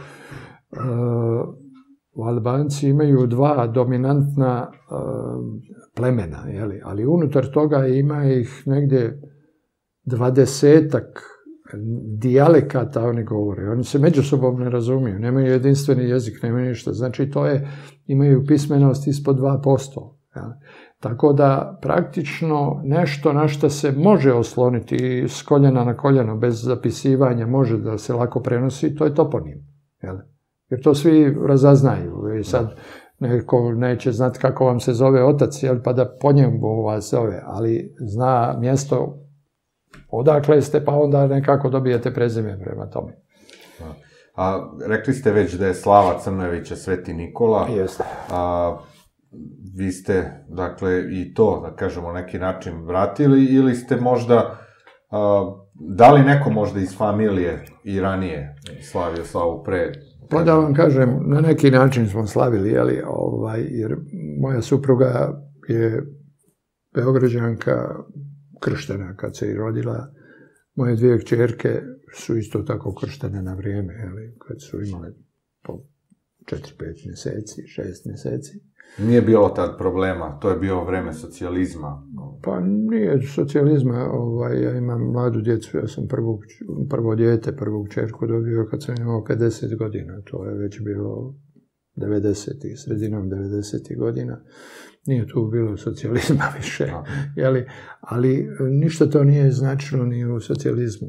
Albanci imaju dva dominantna plemena, ali unutar toga ima ih negdje 20-ak dijalekata, oni govore. Oni se međusobno ne razumiju, nemaju jedinstveni jezik, nemaju ništa. Znači, imaju pismenost ispod 2%. Tako da, praktično, nešto na što se može osloniti s koljena na koljeno, bez zapisivanja, može da se lako prenosi, to je toponim. Jer to svi razaznaju. I sad neko neće znati kako vam se zove otac, pa da po njemu vas zove, ali zna mjesto odakle ste, pa onda nekako dobijete prezime prema tome. A rekli ste već da je slava Crnojevića Sveti Nikola. Jeste. Vi ste, dakle, i to, da kažemo, neki način vratili, ili ste možda, da li neko možda iz familije i ranije slavio slavu pre? Pa da vam kažem, na neki način smo slavili, jer moja supruga je Beograđanka, krštena kad se i rodila. Moje dvije kćerke su isto tako krštene na vrijeme, kad su imale po 4-5 mjeseci, 6 mjeseci. Nije bilo tad problema, to je bio vreme socijalizma. Pa nije socijalizma, ja imam mladu djecu, ja sam prvo dijete, prvu kćerku dobio kad sam imao 50 godina, to je već bilo 90-ih, sredinom 90-ih godina. Nije tu bilo socijalizma više, ali ništa to nije značilo ni u socijalizmu.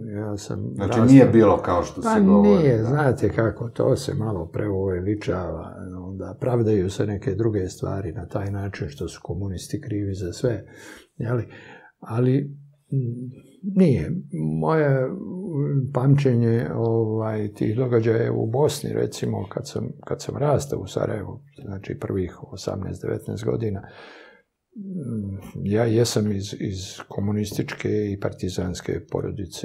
Znači nije bilo kao što se govori. Pa nije, znate kako, to se malo preuveličava, onda pravdaju se neke druge stvari na taj način što su komunisti krivi za sve, jeli? Ali nije. Moje pamćenje tih događaja u Bosni, recimo, kad sam rastao u Sarajevu, znači prvih 18-19 godina, ja jesam iz komunističke i partizanske porodice.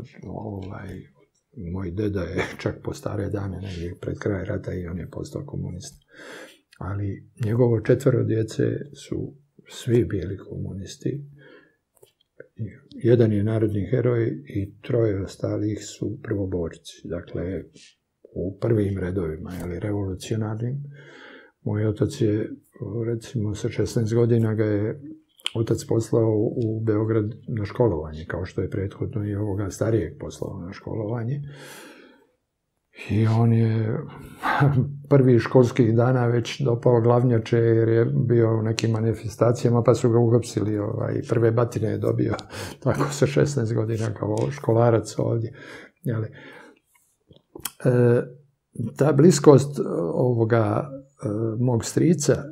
Moj deda je čak po stare dane, negdje pred kraj rata, i on je postao komunista. Ali njegovo 4 djece su svi bili komunisti. Jedan je narodni heroj i 3 ostalih su prvoborci. Dakle, u prvim redovima, revolucionarnim. Moj otac je, recimo, sa 16 godina ga je otac poslao u Beograd na školovanje, kao što je prethodno i ovoga starijeg poslao na školovanje. I on je prvi školskih dana već dopao glavnjače jer je bio u nekim manifestacijama, pa su ga uhapsili. Prve batine je dobio tako sa 16 godina kao školarac ovdje. Ta bliskost ovoga mog strica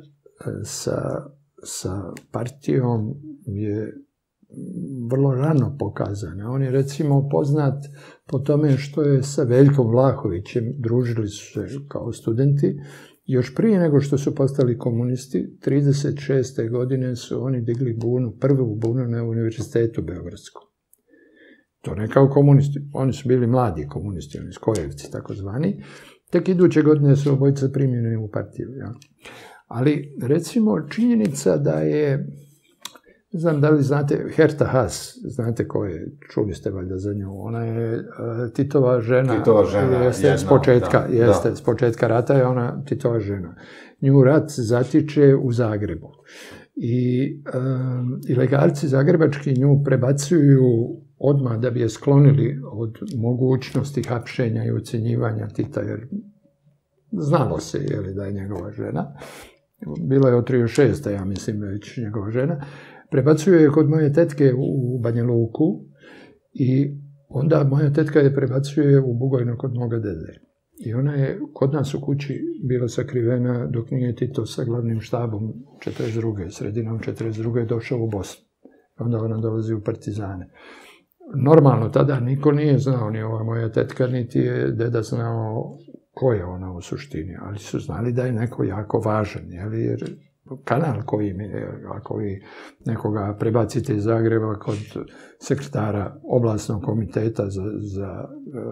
sa partijom je vrlo rano pokazana. On je, recimo, poznat po tome što je sa Veljkom Vlahovićem, družili su se kao studenti, još prije nego što su postali komunisti. 36. godine su oni digli bunu, prvu bunu na Univerzitetu Beogradskom. To ne kao komunisti, oni su bili mladi komunisti, oni skojevci takozvani. Tek iduće godine su obojica primljeni u partiju. Ja. Ali, recimo, činjenica da je, ne znam da li znate, Herta Haas, znate ko je, čuli ste valjda za nju, ona je Titova žena. Titova žena, jeste, s početka rata je ona Titova žena. Nju rat zatiče u Zagrebu. I ilegalci zagrebački nju prebacuju odmah da bi je sklonili od mogućnosti hapšenja i ucenjivanja Tita, jer znalo se da je njegova žena. Bilo je od 36. ja mislim već njegova žena. Prebacuju je kod moje tetke u Banja Luku i onda moja tetka je prebacuje u Bugojno kod moga dede. I ona je kod nas u kući bila sakrivena dok nije Tito sa glavnim štabom 42. sredinom 42. došao u Bosnu. Onda ona dolazi u partizane. Normalno, tada niko nije znao, ni ova moja tetka, niti je deda znao ko je ona u suštini, ali su znali da je neko jako važan, jer kanal koji mi je, ako vi nekoga prebacite iz Zagreba kod sekretara oblastnog komiteta za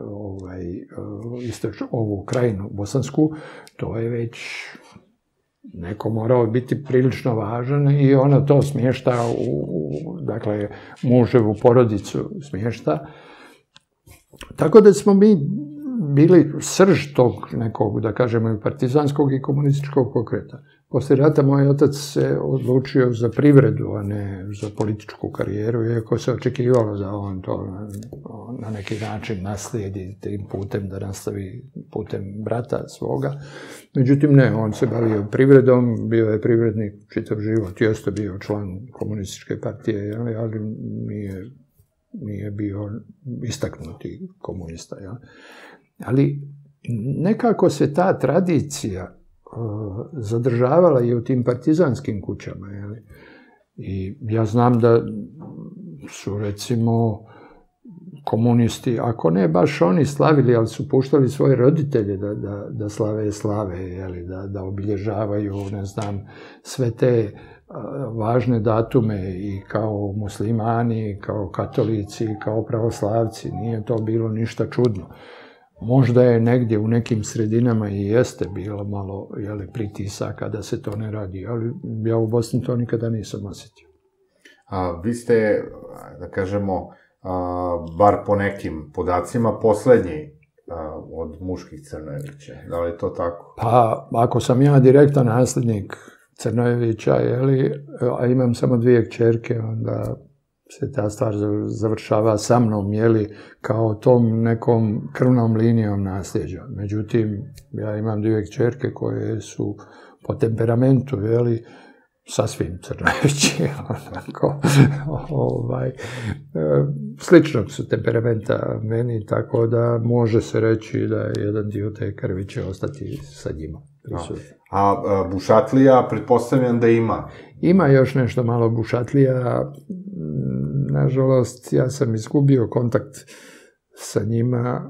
ovu krajinu bosansku, to je već neko morao biti prilično važan i ona to smješta dakle, muževu porodicu smješta. Tako da smo mi bili srž tog nekog, da kažemo, i partizanskog i komunističkog pokreta. Poslije rata moj otac se odlučio za privredu, a ne za političku karijeru, iako se očekivalo da on to na neki način naslijedi tim putem, da nastavi putem brata svoga. Međutim, ne, on se bavio privredom, bio je privrednik čitav život, jeste bio član komunističke partije, ali nije bio istaknuti komunista. Ali nekako se ta tradicija zadržavala i u tim partizanskim kućama. I ja znam da su, recimo, komunisti, ako ne baš oni slavili, ali su puštali svoje roditelje da slave, da obilježavaju, ne znam, sve te važne datume i kao muslimani, i kao katolici, i kao pravoslavci. Nije to bilo ništa čudno. Možda je negdje u nekim sredinama i jeste bilo malo pritisaka da se to ne radi, ali ja u Bosni to nikada nisam osjetio. Vi ste, da kažemo, bar po nekim podacima, poslednji od muških Crnojevića. Da li je to tako? Pa, ako sam ja direktan nasljednik Crnojevića, a imam samo 2 kćerke, onda se ta stvar završava sa mnom, kao tom nekom krvnom linijom nasljeđa. Međutim, ja imam 2 kćerke koje su po temperamentu, sasvim Crnojevići, sličnog su temperamenta meni, tako da može se reći da jedan dio te krvi će ostati sa njima. prisutna. A bušatlija, pretpostavljam da ima? Ima još nešto malo bušatlija. Nažalost, ja sam izgubio kontakt sa njima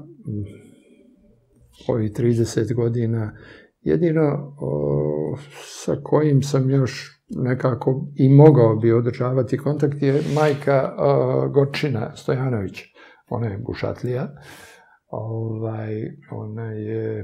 ovih 30 godina. Jedino sa kojim sam još nekako i mogao bi održavati kontakt je majka Gorčina Stojanović. Ona je bušatlija. Ona je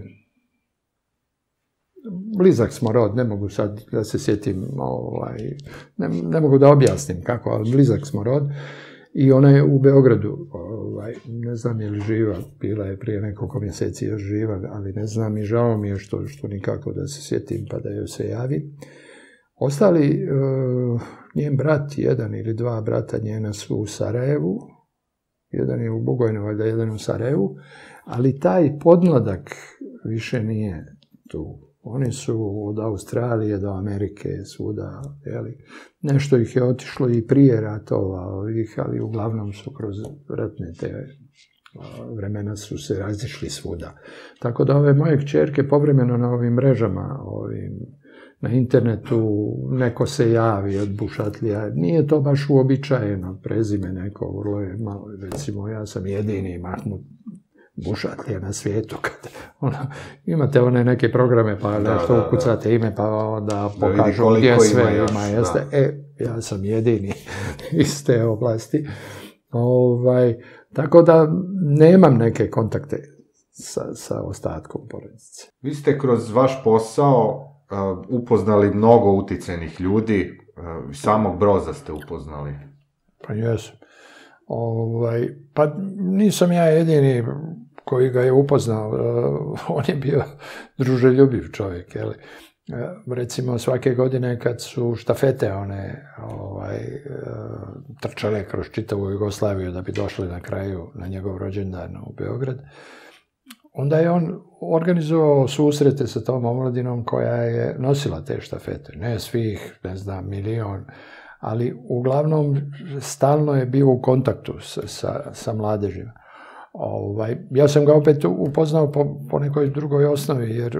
blizak smo rod, ne mogu sad da se sjetim, ne mogu da objasnim kako, ali blizak smo rod. I ona je u Beogradu, ne znam je li živa, bila je prije nekoliko mjeseci još živa, ali ne znam i žao mi je što nikako da se sjetim pa da joj se javi. Ostali, njen brat, jedan ili dva brata njena su u Sarajevu, jedan je u Bugojnu, valjda jedan u Sarajevu, ali taj podmladak više nije tu. Oni su od Australije do Amerike, svuda, jeli. Nešto ih je otišlo i prije ratova ovih, ali uglavnom su kroz ratne te vremena su se razišli svuda. Tako da ove moje kćerke povremeno na ovim mrežama, na internetu, neko se javi od bušatlija. Nije to baš uobičajeno prezime neko, vrlo je malo, recimo ja sam jedini Mahmud bušatlija na svijetu. Imate one neke programe pa nešto ukucate ime pa onda pokažu gdje sve ima. Jeste. Ja sam jedini iz te oblasti. Tako da nemam neke kontakte sa ostatkom porodice. Vi ste kroz vaš posao upoznali mnogo uticajnih ljudi, samog Broza ste upoznali. Pa jesam. Pa nisam ja jedini koji ga je upoznao. On je bio druželjubiv čovjek, jeli. Recimo svake godine kad su štafete trčale kroz čitavu Jugoslaviju da bi došli na kraju na njegov rođendan u Beograd, onda je on organizovao susrete sa tom omladinom koja je nosila te štafete. Ne svih, ne znam, milion, ali uglavnom stalno je bio u kontaktu sa mladežima. Ja sam ga opet upoznao po nekoj drugoj osnovi, jer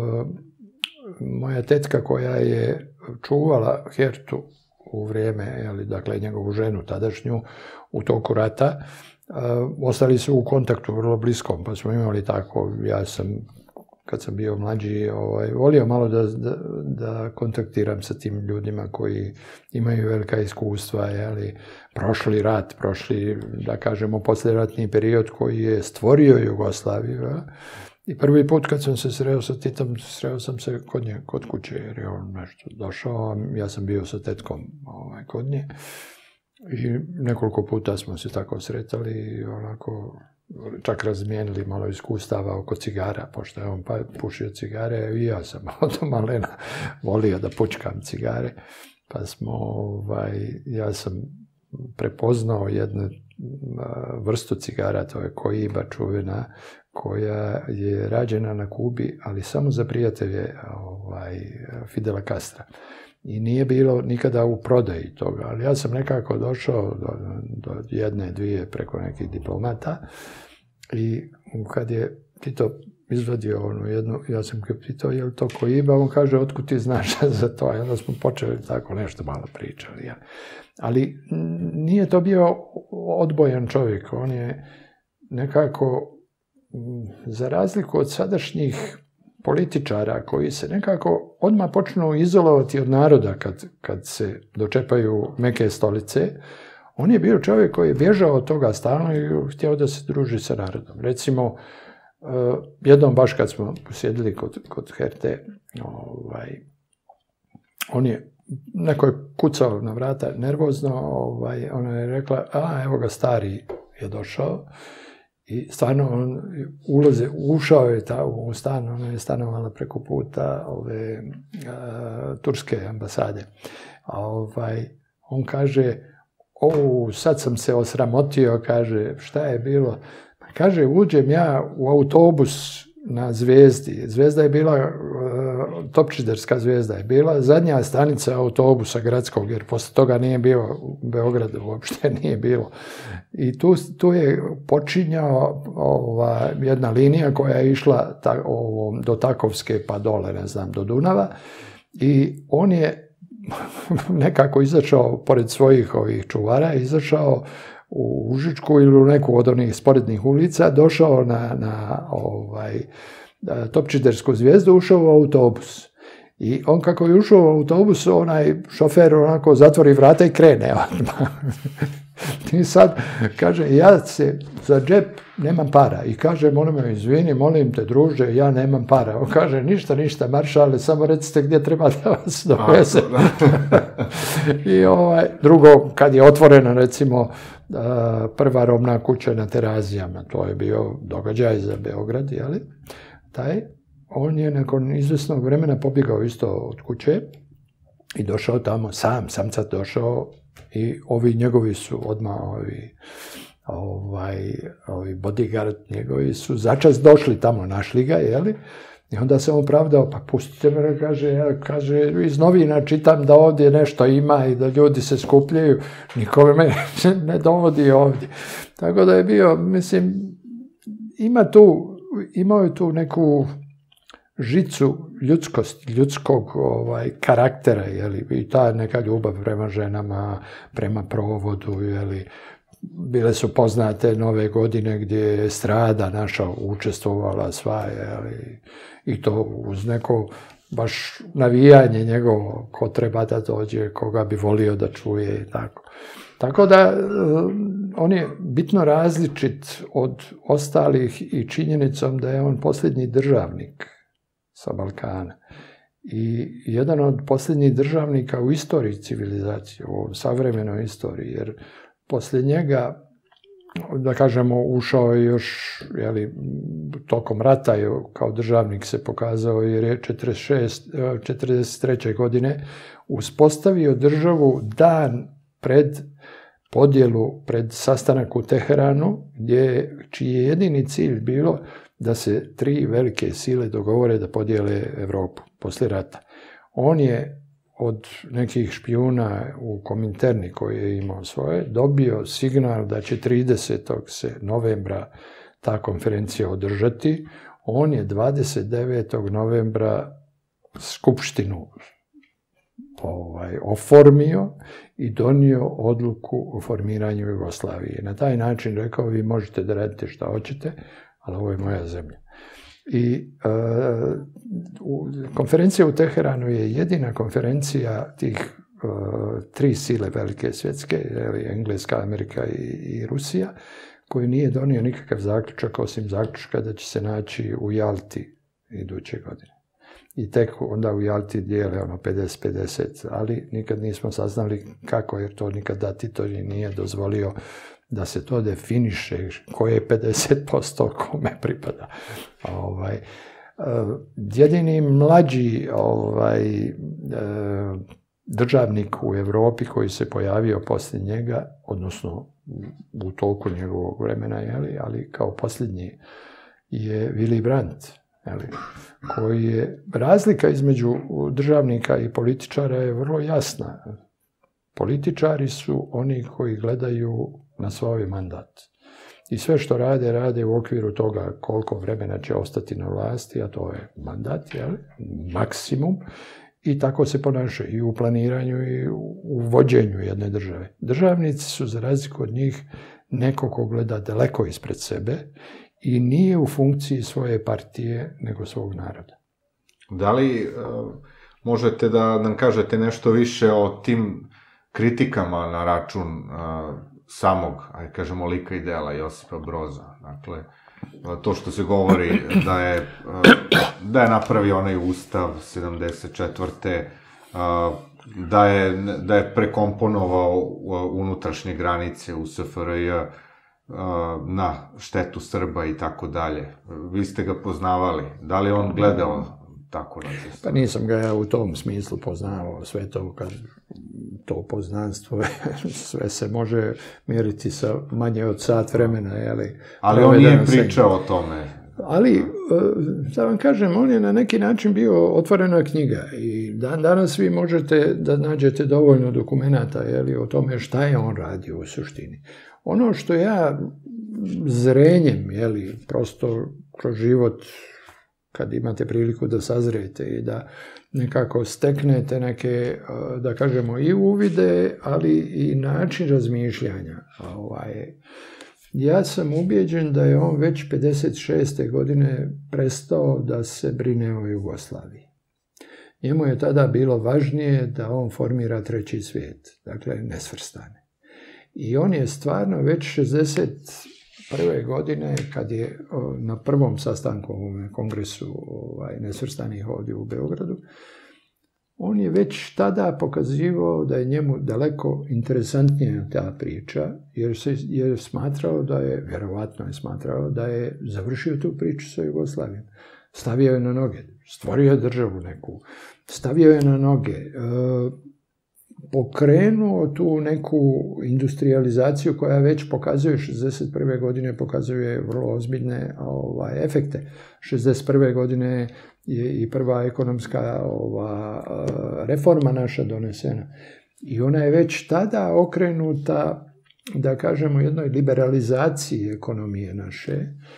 moja tetka koja je čuvala Hertu u vrijeme, dakle njegovu ženu tadašnju, u toku rata, ostali su u kontaktu vrlo bliskom, pa smo imali tako, ja sam, kad sam bio mlađi, volio malo da kontaktiram sa tim ljudima koji imaju velika iskustva, prošli rat, da kažemo, poslijeratni period koji je stvorio Jugoslaviju. I prvi put kad sam se sreo sa Titom, sreo sam se kod kuće, jer je on nešto došao, ja sam bio sa tetkom kod nje. I nekoliko puta smo se tako sretali i onako čak razmijenili malo iskustava oko cigara, pošto je on pušio cigare i ja sam od malena volio da pučkam cigare, pa smo, ja sam prepoznao jednu vrstu cigara, to je Cohiba čuvena, koja je rađena na Kubi, ali samo za prijatelje Fidela Castra. I nije bilo nikada u prodaji toga, ali ja sam nekako došao do jedne, dvije preko nekih diplomata i kad je Tito izvadio jednu, ja sam ga pitao je li to Cohiba, on kaže otkud ti znaš za to, i onda smo počeli tako nešto malo pričali. Ali nije to bio odbojan čovjek, on je nekako, za razliku od sadašnjih političara koji se nekako odmah počnu izolovati od naroda kad se dočepaju meke stolice, on je bio čovjek koji je bježao od toga stalno i htio da se druži sa narodom. Recimo, jednom baš kad smo sjedili kod Herte, on je, neko je kucao na vrata nervozno, ona je rekla, evo ga stari je došao. I stvarno on ušao je u stan, ona je stanovala preko puta ove turske ambasade. On kaže, sad sam se osramotio, kaže, šta je bilo? Kaže, uđem ja u autobus na Zvezdi. Zvezda je bila Topčiderska Zvijezda je bila zadnja stanica autobusa gradskog, jer posle toga nije bio Beograd, uopšte nije bilo. I tu je počinjao jedna linija koja je išla do Takovske pa dole, ne znam, do Dunava. I on je nekako izašao, pored svojih ovih čuvara, izašao u Užičku ili u neku od onih sporednih ulica, došao na Topčidersku Zvijezdu, ušao u autobus. I on kako je ušao u autobus, onaj šofer onako zatvori vrata i krene odmah. I sad, kaže, ja se za džep nemam para. I kaže, izvini, molim te, druže, ja nemam para. On kaže, ništa, maršale, samo recite gdje treba da vas doveze. I drugo, kad je otvorena, recimo, prva robna kuća na Terazijama, to je bio događaj za Beograd, jeli? On je nakon izvesnog vremena pobjegao isto od kuće i došao tamo sam sad došao i ovi njegovi su odmah, ovi bodyguard njegovi su začas došli tamo, našli ga, jeli? I onda se on pravdao, pa pustite me, kaže, iz novina čitam da ovdje nešto ima i da ljudi se skupljaju, niko me ne dovodi ovdje. Tako da je bio, mislim, imao je tu neku žicu ljudskog karaktera, jeli, i ta neka ljubav prema ženama, prema provodu, jeli. Bile su poznate Nove godine gdje je estrada naša učestvovala sva, jeli, i to uz neko baš navijanje njegovo, ko treba da dođe, koga bi volio da čuje i tako. Tako da on je bitno različit od ostalih i činjenicom da je on posljednji državnik sa Balkana. I jedan od posljednjih državnika u istoriji civilizacije, u savremenoj istoriji, jer poslije njega, da kažemo, ušao je još, jeli, tokom rata je kao državnik se pokazao, jer je 1943. godine uspostavio državu dan pred podjelu, pred sastanak u Teheranu, čiji je jedini cilj bilo da se tri velike sile dogovore da podijele Evropu poslije rata. On je od nekih špijuna u Kominterni koji je imao svoje, dobio signal da će 30. novembra ta konferencija održati. On je 29. novembra skupštinu oformio i donio odluku o formiranju Jugoslavije. Na taj način rekao, vi možete da radite šta hoćete, ali ovo je moja zemlja. I konferencija u Teheranu je jedina konferencija tih tri sile velike svjetske, Engleska, Amerika i Rusija, koji nije donio nikakav zaključak, osim zaključka da će se naći u Jalti iduće godine. I tek onda u Jalti dijele 50-50, ali nikad nismo saznali kako, jer to nikada Tito nije dozvolio da se to definiše, koje je 50% kome pripada. Jedini mlađi državnik u Evropi koji se pojavio poslije njega, odnosno u toku njegovog vremena, ali kao posljednji, je Willy Brandt, koji je, razlika između državnika i političara je vrlo jasna. Političari su oni koji gledaju na svoj mandat. I sve što rade u okviru toga koliko vremena će ostati na vlasti, a to je mandat, maksimum, i tako se ponašaju i u planiranju i u vođenju jedne države. Državnici su, za razliku od njih, neko ko gleda daleko ispred sebe i nije u funkciji svoje partije, nego svog naroda. Da li možete da nam kažete nešto više o tim kritikama na račun samog, ajde kažemo, lika i dela Josipa Broza? Dakle, to što se govori da je napravio onaj ustav 74. Da je prekomponovao unutrašnje granice u SFRJ na štetu Srba i tako dalje. Vi ste ga poznavali. Da li on gledao tako na to? Pa nisam ga ja u tom smislu poznavao. Sve to, to poznanstvo, sve se može mjeriti sa manje od sat vremena. Ali on nije pričao o tome. Ali, da vam kažem, on je na neki način bio otvorena knjiga i danas vi možete da nađete dovoljno dokumenata o tome šta je on radio u suštini. Ono što ja zrenjem, prosto kroz život, kad imate priliku da sazrete i da nekako steknete neke, da kažemo, i uvide, ali i način razmišljanja. Ja sam ubijeđen da je on već 56. godine prestao da se brine o Jugoslaviji. Njemu je tada bilo važnije da on formira treći svijet, dakle nesvrstane. I on je stvarno već 61. godine, kad je na prvom sastanku u kongresu nesvrstanih ovdje u Beogradu, on je već tada pokazivao da je njemu daleko interesantnija ta priča, jer je smatrao da je, vjerovatno je smatrao da je završio tu priču sa Jugoslavijom. Stavio je na noge, stvorio je državu neku, stavio je na noge, pokrenuo tu neku industrializaciju koja već pokazuje, 61. godine pokazuje vrlo ozbiljne efekte. 61. godine je i prva ekonomska reforma naša donesena. I ona je već tada okrenuta, da kažemo, jednoj liberalizaciji ekonomije naše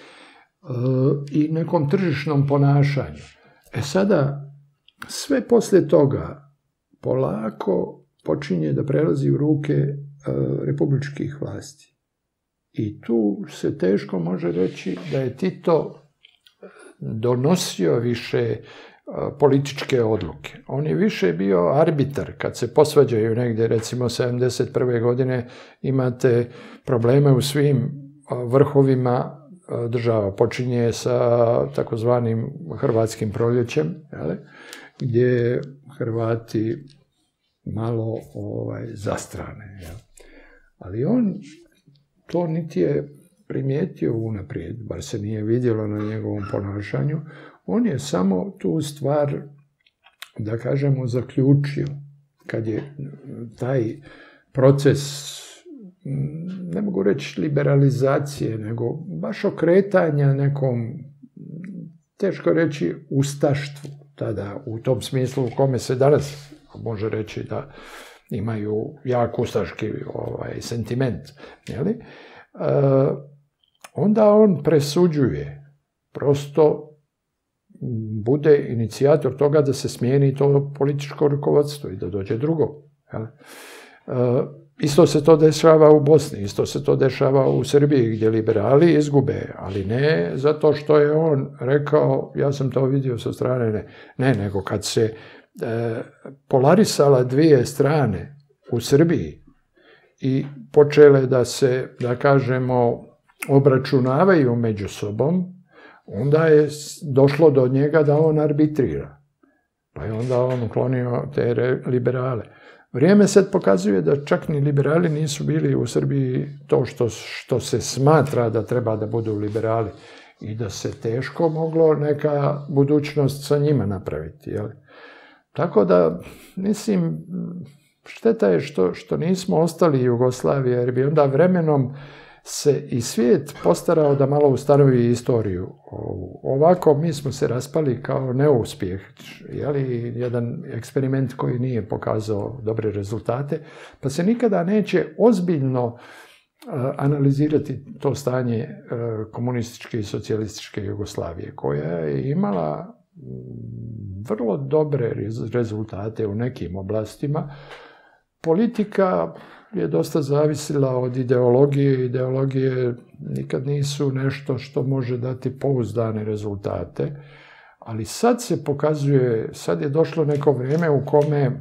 i nekom tržišnom ponašanju. Sada, sve poslije toga polako počinje da prelazi u ruke republičkih vlasti. I tu se teško može reći da je Tito donosio više političke odluke. On je više bio arbitar. Kad se posvađaju negdje, recimo 71. godine, imate probleme u svim vrhovima država. Počinje sa takozvanim Hrvatskim proljećem, gdje Hrvati malo zastrane. Ali on to niti je primijetio unaprijed, bar se nije vidjelo na njegovom ponašanju. On je samo tu stvar, da kažemo, zaključio. Kad je taj proces, ne mogu reći liberalizacije, nego baš okretanja nekom, teško reći, ustaštvu tada, u tom smislu u kome se danas može reći da imaju jak ustaški sentiment. Onda on presuđuje, prosto bude inicijator toga da se smijeni to političko rukovodstvo i da dođe drugo. Isto se to dešava u Bosni, isto se to dešava u Srbiji gdje liberali izgube, ali ne zato što je on rekao, ja sam to vidio sa strane, ne, nego kad se polarisala dvije strane u Srbiji i počele da se, da kažemo, obračunavaju među sobom, onda je došlo do njega da on arbitrira. Pa je onda on uklonio te liberale. Vrijeme sad pokazuje da čak ni liberali nisu bili u Srbiji to što se smatra da treba da budu liberali i da se teško moglo neka budućnost sa njima napraviti. Tako da, mislim, šteta je što nismo ostali Jugoslavija, jer bi onda vremenom se i svijet postarao da malo ustanovi istoriju. Ovako mi smo se raspali kao neuspjeh, jedan eksperiment koji nije pokazao dobre rezultate, pa se nikada neće ozbiljno analizirati to stanje komunističke i socijalističke Jugoslavije, koja je imala vrlo dobre rezultate u nekim oblastima. Politika je dosta zavisila od ideologije. Ideologije nikad nisu nešto što može dati pouzdane rezultate, ali sad se pokazuje, sad je došlo neko vrijeme u kome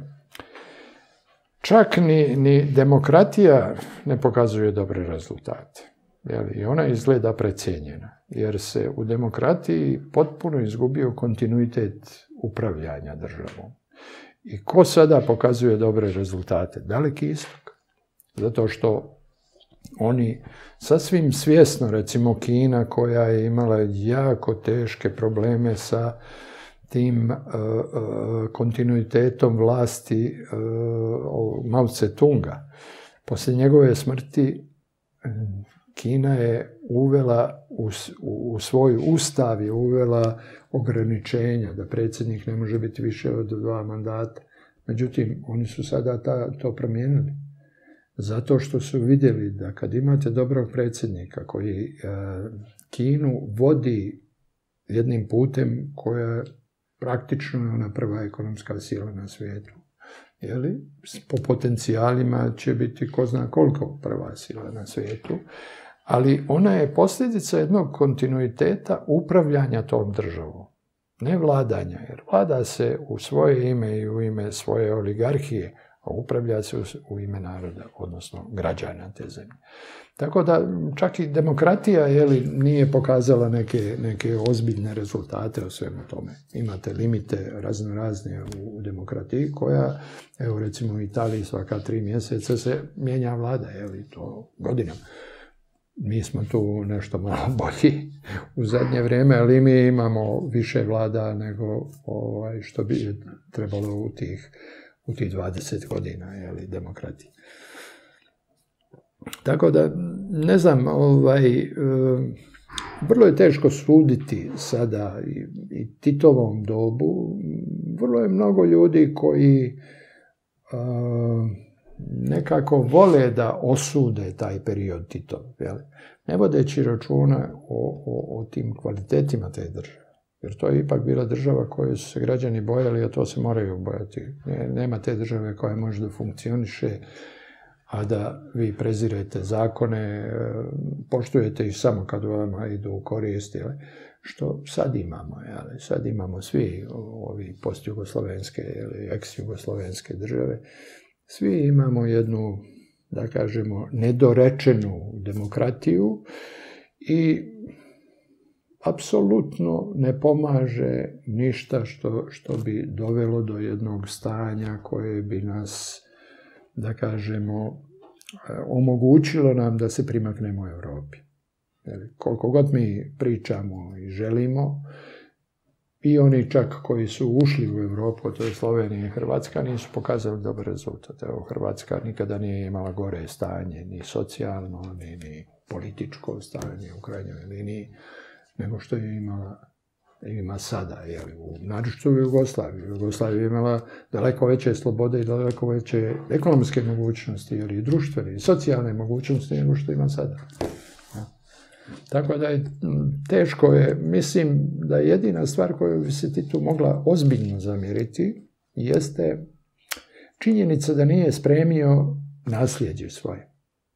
čak ni demokratija ne pokazuje dobre rezultate. I ona izgleda precijenjena, jer se u demokratiji potpuno izgubio kontinuitet upravljanja državom. I ko sada pokazuje dobre rezultate? Daleki istok. Zato što oni sasvim svjesno, recimo Kina koja je imala jako teške probleme sa tim kontinuitetom vlasti Mao Tse-tunga. Poslije njegove smrti Kina je uvela u svoj ustav je uvela ograničenja da predsjednik ne može biti više od 2 mandata. Međutim, oni su sada to promijenili. Zato što su vidjeli da kad imate dobrog predsjednika koji Kinu vodi jednim putem koja praktično je ona prva ekonomska sila na svijetu. Po potencijalima će biti ko zna koliko prva sila na svijetu, ali ona je posljedica jednog kontinuiteta upravljanja tom državom, ne vladanja, jer vlada se u svoje ime i u ime svoje oligarhije, a upravlja se u ime naroda, odnosno građana te zemlje. Tako da čak i demokratija nije pokazala neke ozbiljne rezultate o svemu tome. Imate limite razne u demokratiji koja, evo recimo u Italiji svaka 3 mjeseca se mijenja vlada, to godinama. Mi smo tu nešto malo bolji u zadnje vrijeme, ali mi imamo više vlada nego što bi trebalo u tih 20 godina demokratije. Tako da, ne znam, vrlo je teško suditi sada i Titovom dobu. Vrlo je mnogo ljudi koji nekako vole da osude taj period Titov, ne vodeći računa o tim kvalitetima te države. Jer to je ipak bila država koju su se građani bojali, a to se moraju bojati. Nema te države koja može da funkcioniše, a da vi prezirete zakone, poštujete ih samo kad vama idu u korist, što sad imamo. Sad imamo svi ovi postjugoslovenske ili ex-jugoslovenske države. Svi imamo jednu, da kažemo, nedorečenu demokratiju i apsolutno ne pomaže ništa što bi dovelo do jednog stanja koje bi nas, da kažemo, omogućilo nam da se primaknemo u Europi. Koliko god mi pričamo i želimo, i oni čak koji su ušli u Europu, to je Slovenija i Hrvatska, nisu pokazali dobar rezultat. Evo, Hrvatska nikada nije imala gore stanje, ni socijalno, ni političko stanje u krajnjoj liniji, nego što je ima sada, naročito u Jugoslaviji. Jugoslavija je imala daleko veće slobode i daleko veće ekonomske mogućnosti, i društvene i socijalne mogućnosti nego što ima sada. Tako da je teško mislim da jedina stvar koju bi se Titu mogla ozbiljno zamjeriti jeste činjenica da nije spremio nasljeđe svoje.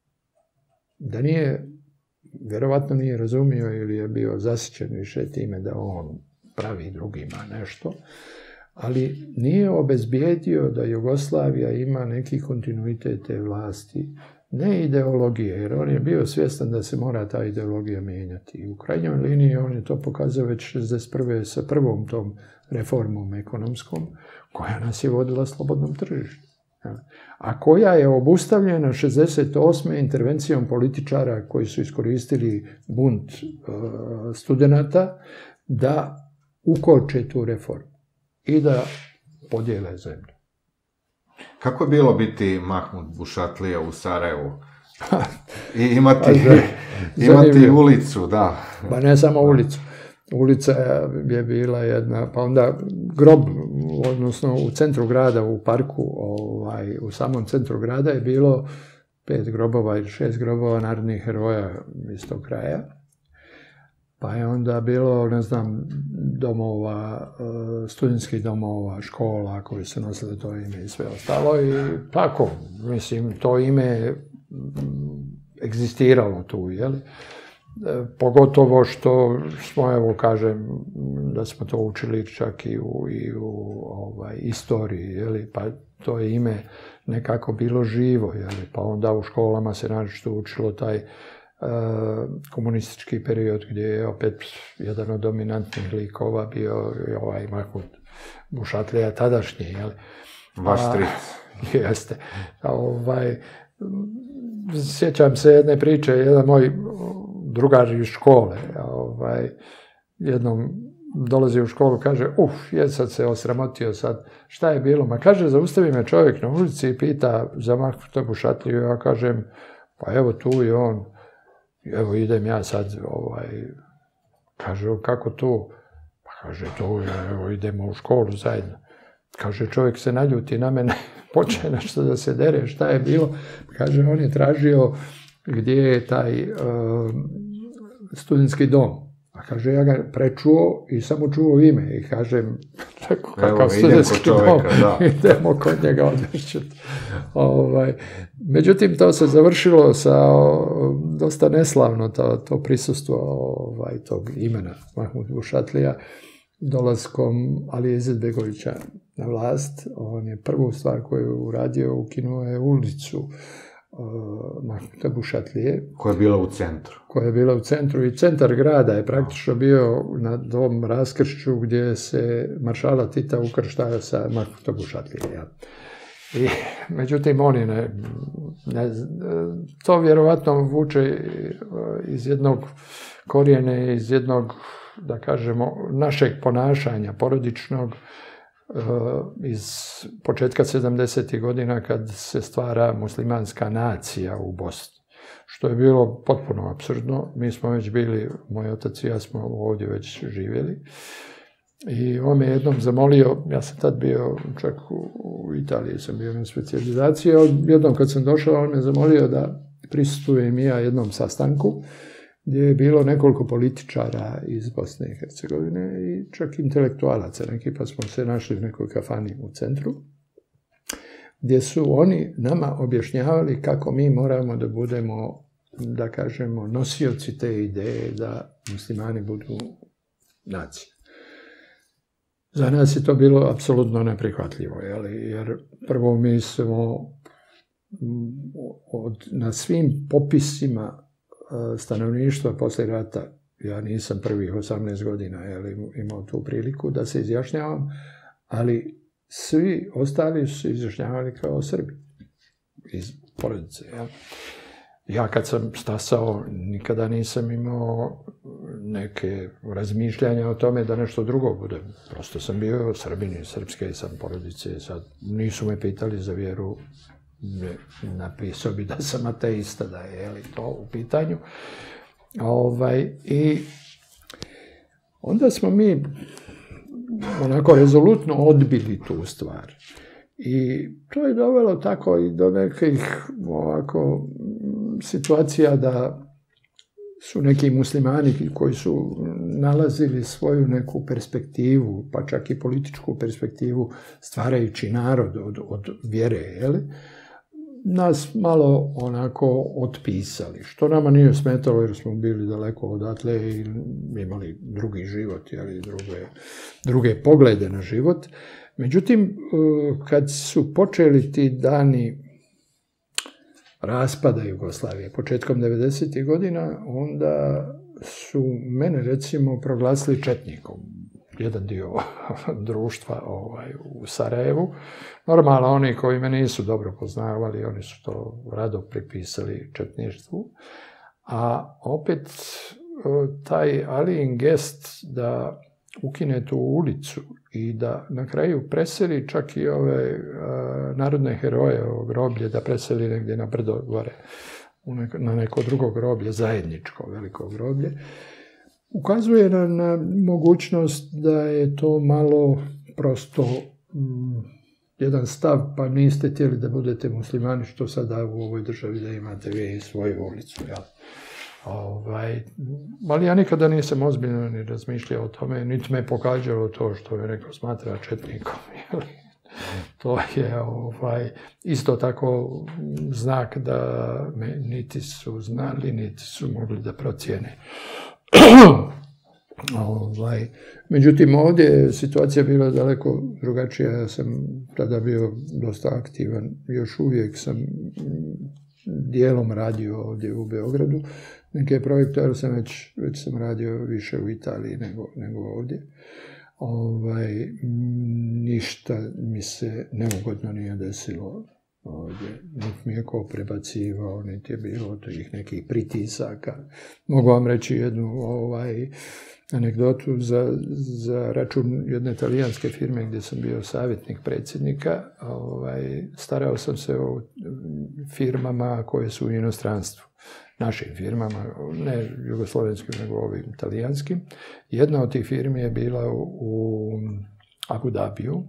Da vjerovatno nije razumio ili je bio zasićen više time da on pravi drugima nešto, ali nije obezbijedio da Jugoslavija ima neki kontinuitet te vlasti, ne ideologije, jer on je bio svjestan da se mora ta ideologija mijenjati. I u krajnjoj liniji on je to pokazao već 1961. sa prvom tom reformom ekonomskom, koja nas je vodila slobodnom tržištu. A koja je obustavljena 1968. intervencijom političara koji su iskoristili bunt studenata da ukoče tu reformu i da podijele zemlju. Kako je bilo biti Mahmud Bušatlija u Sarajevu? I imati ulicu, da. Pa ne samo ulicu. Ulica je bila jedna, pa onda grob, odnosno u centru grada, u parku, u samom centru grada je bilo 5 grobova ili 6 grobova narodnih heroja iz tog kraja. Pa je onda bilo, ne znam, domova, studentskih domova, škola koji su nosili to ime i sve ostalo i tako, mislim, to ime je egzistiralo tu, Pogotovo što smo, evo kažem, da smo to učili čak i u istoriji, pa to je ime nekako bilo živo, pa onda u školama se naročito učilo taj komunistički period gdje je opet jedan od dominantnih likova bio Mahmud Bušatlija tadašnji, Vaš stric. Jeste. Sjećam se jedne priče, jedan moj drugar iz škole, jednom dolazi u školu, kaže, sad se osramotio sad, šta je bilo? Ma kaže, zaustavi me čovjek na ulici i pita za Mahmuda Bušatliju, ja kažem, pa evo tu je on. evo idem ja sad, kaže, kako to? Pa kaže, to, evo idemo u školu zajedno. Kaže, čovjek se naljuti na mene, počne nešto da se dere, šta je bilo? Kaže, on je tražio gdje je taj studentski dom. A kaže, ja ga prečuo i samo čuo ime. I kažem, kakav studentski dom, idemo kod njega odvešćati. Međutim, to se završilo sa dosta neslavno, to prisustvo tog imena Mahmud Bušatlija, dolaskom Alije Izetbegovića na vlast. On je prvu stvar koju je uradio, ukinuo je ulicu Mahmuda Bušatlije. Koja je bila u centru. Koja je bila u centru i centar grada je praktično bio na tom raskršću gdje se maršala Tita ukrštao sa Mahmuda Bušatlije. Ja. I, međutim, on je to vjerovatno vuče iz jednog korijene, iz jednog, da kažemo, našeg ponašanja porodičnog, iz početka 70. godina kad se stvara muslimanska nacija u Bosni. Što je bilo potpuno apsurdno. Mi smo već bili, moj otac i ja smo ovdje već živjeli. I on me jednom zamolio, ja sam tad bio, čak u Italiji sam bio na specijalizaciji, jednom kad sam došao, on me zamolio da prisustvujem i ja jednom sastanku, gdje je bilo nekoliko političara iz Bosne i Hercegovine i čak intelektualaca neki, pa smo se našli u nekoj kafani u centru, gdje su oni nama objašnjavali kako mi moramo da budemo, da kažemo, nosioci te ideje da muslimani budu nacija. Za nas je to bilo apsolutno neprihvatljivo, jer prvo mi smo na svim popisima stanovništva posle rata, ja nisam prvih 18 godina imao tu priliku da se izjašnjavam, ali svi ostali su se izjašnjavali kao Srbi iz porodice. Ja kad sam stasao, nikada nisam imao neke razmišljanja o tome da nešto drugo bude. Prosto sam bio Srbin iz srpske sam porodice. Sad nisu me pitali za vjeru, napisao bi da sam ateista, da je to u pitanju. I onda smo mi onako rezolutno odbili tu stvar. I to je dovelo tako i do nekih ovako situacija da su neki muslimani koji su nalazili svoju neku perspektivu, pa čak i političku perspektivu, stvarajući narod od vjere, nas malo onako otpisali, što nama nije smetalo jer smo bili daleko odatle i imali drugi život, druge poglede na život. Međutim, kad su počeli ti dani raspada Jugoslavije, početkom 90. godina, onda su mene, recimo, proglasili četnikom. Jedan dio društva u Sarajevu. Normalno, oni koji me nisu dobro poznavali, oni su to rado pripisali četništvu. A opet, taj Alijin gest da ukine tu ulicu i da na kraju preseli čak i ove narodne heroje, ovo groblje, da preseli negdje na brdo gore, na neko drugo groblje, zajedničko veliko groblje, ukazuje na mogućnost da je to malo prosto jedan stav, pa niste htjeli da budete muslimani, što sada u ovoj državi da imate vi svoju ulicu, jel? Ali ja nikada nisam ozbiljno ni razmišljao o tome, niti me pogađalo to što me neko smatra četnikom. To je isto tako znak da me niti su znali, niti su mogli da procijene. Međutim, ovdje je situacija bila daleko drugačija. Ja sam tada bio dosta aktivan, još uvijek sam dijelom radio ovdje u Beogradu. Neke projekte, ali sam već sam radio više u Italiji nego ovdje. Ništa mi se neugodno nije desilo ovdje. Niti mi je ko prebacivao, niti je bilo tih nekih pritisaka. Mogu vam reći jednu anegdotu za račun jedne talijanske firme gdje sam bio savjetnik predsjednika. Starao sam se o firmama koje su u inostranstvu. našim firmama, ne jugoslovenskim, nego ovim italijanskim. Jedna od tih firmi je bila u Abu Dhabiju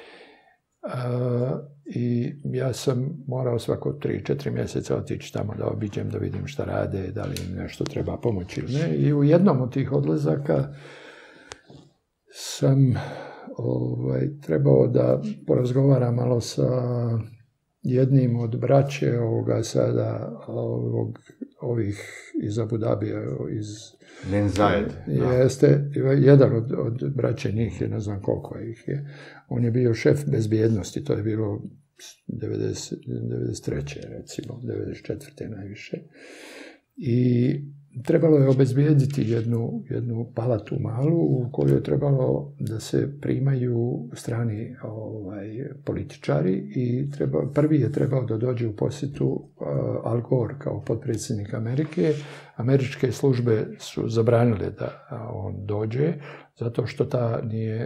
i ja sam morao svako 3-4 mjeseca otići tamo da obiđem, da vidim šta rade, da li im nešto treba pomoći ili ne. I u jednom od tih odlazaka sam trebao da porazgovaram malo sa jednim od braće ovih iz Abu Dhabija, iz Ben Zayed. Jeste, jedan od braće njih je, ne znam koliko ih je. On je bio šef bezbjednosti, to je bilo 93. recimo, 94. najviše. I trebalo je obezbijediti jednu palatu malu u kojoj je trebalo da se primaju strani političari i prvi je trebao da dođe u posjetu Al Gore kao potpredsjednik Amerike. Američke službe su zabranile da on dođe zato što ta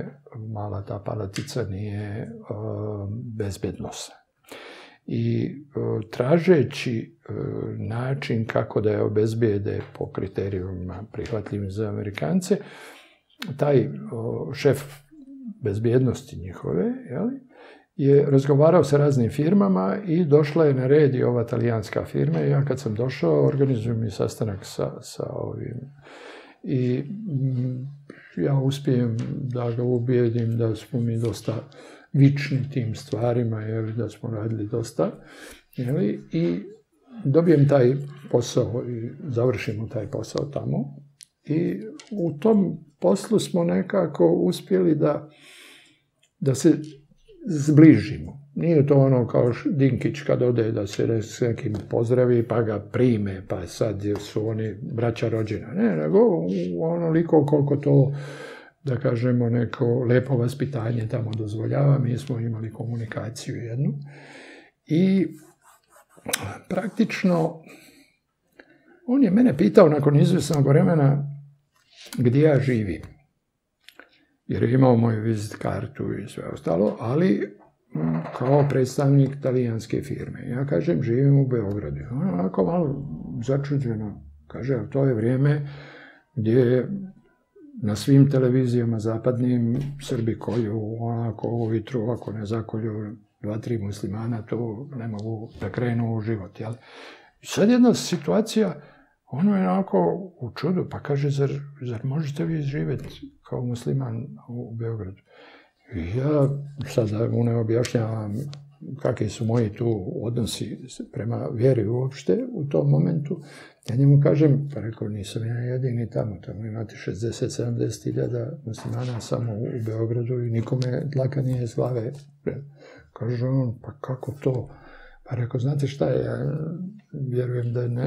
palatica nije bezbednosna. I tražeći način kako da je obezbijede po kriterijumima prihvatljivim za Amerikance, taj šef bezbjednosti njihove je razgovarao sa raznim firmama i došla je na red i ova talijanska firma. I ja kad sam došao, organizujem mi sastanak sa ovim i ja uspijem da ga ubijedim da smo mi dosta vični tim stvarima, da smo radili dosta. I dobijem taj posao i završimo taj posao tamo. I u tom poslu smo nekako uspjeli da se zbližimo. Nije to ono kao Dinkić kad ode da se s nekim pozdravi pa ga prime, pa sad su oni braća rođena. Ne, nego onoliko koliko to, da kažemo, neko lepo vaspitanje tamo dozvoljava. Mi smo imali komunikaciju jednu. I praktično on je mene pitao nakon izvjesnog vremena gdje ja živim. Jer je imao moju vizit kartu i sve ostalo, ali kao predstavnik talijanske firme. Ja kažem, živim u Beogradu. Onako malo začuđeno. Kaže, to je vrijeme gdje na svim televizijama zapadnim Srbi kolju, onako ujutru, ako ne zakolju 2-3 muslimana, to ne mogu da krenu u život. Jel? I sad jedna situacija, ono je onako u čudu, pa kaže, zar možete vi živjeti kao musliman u Beogradu? I ja sada mu ne objašnjavam kakvi su moji tu odnosi prema vjeri uopšte u tom momentu. Ja njemu kažem, pa rekao, nisam ja jedini tamo imate 60-70 hiljada muslimana samo u Beogradu i nikome dlaka nije iz glave. Kaže on, pa kako to? Pa rekao, znate šta je, ja vjerujem da ne,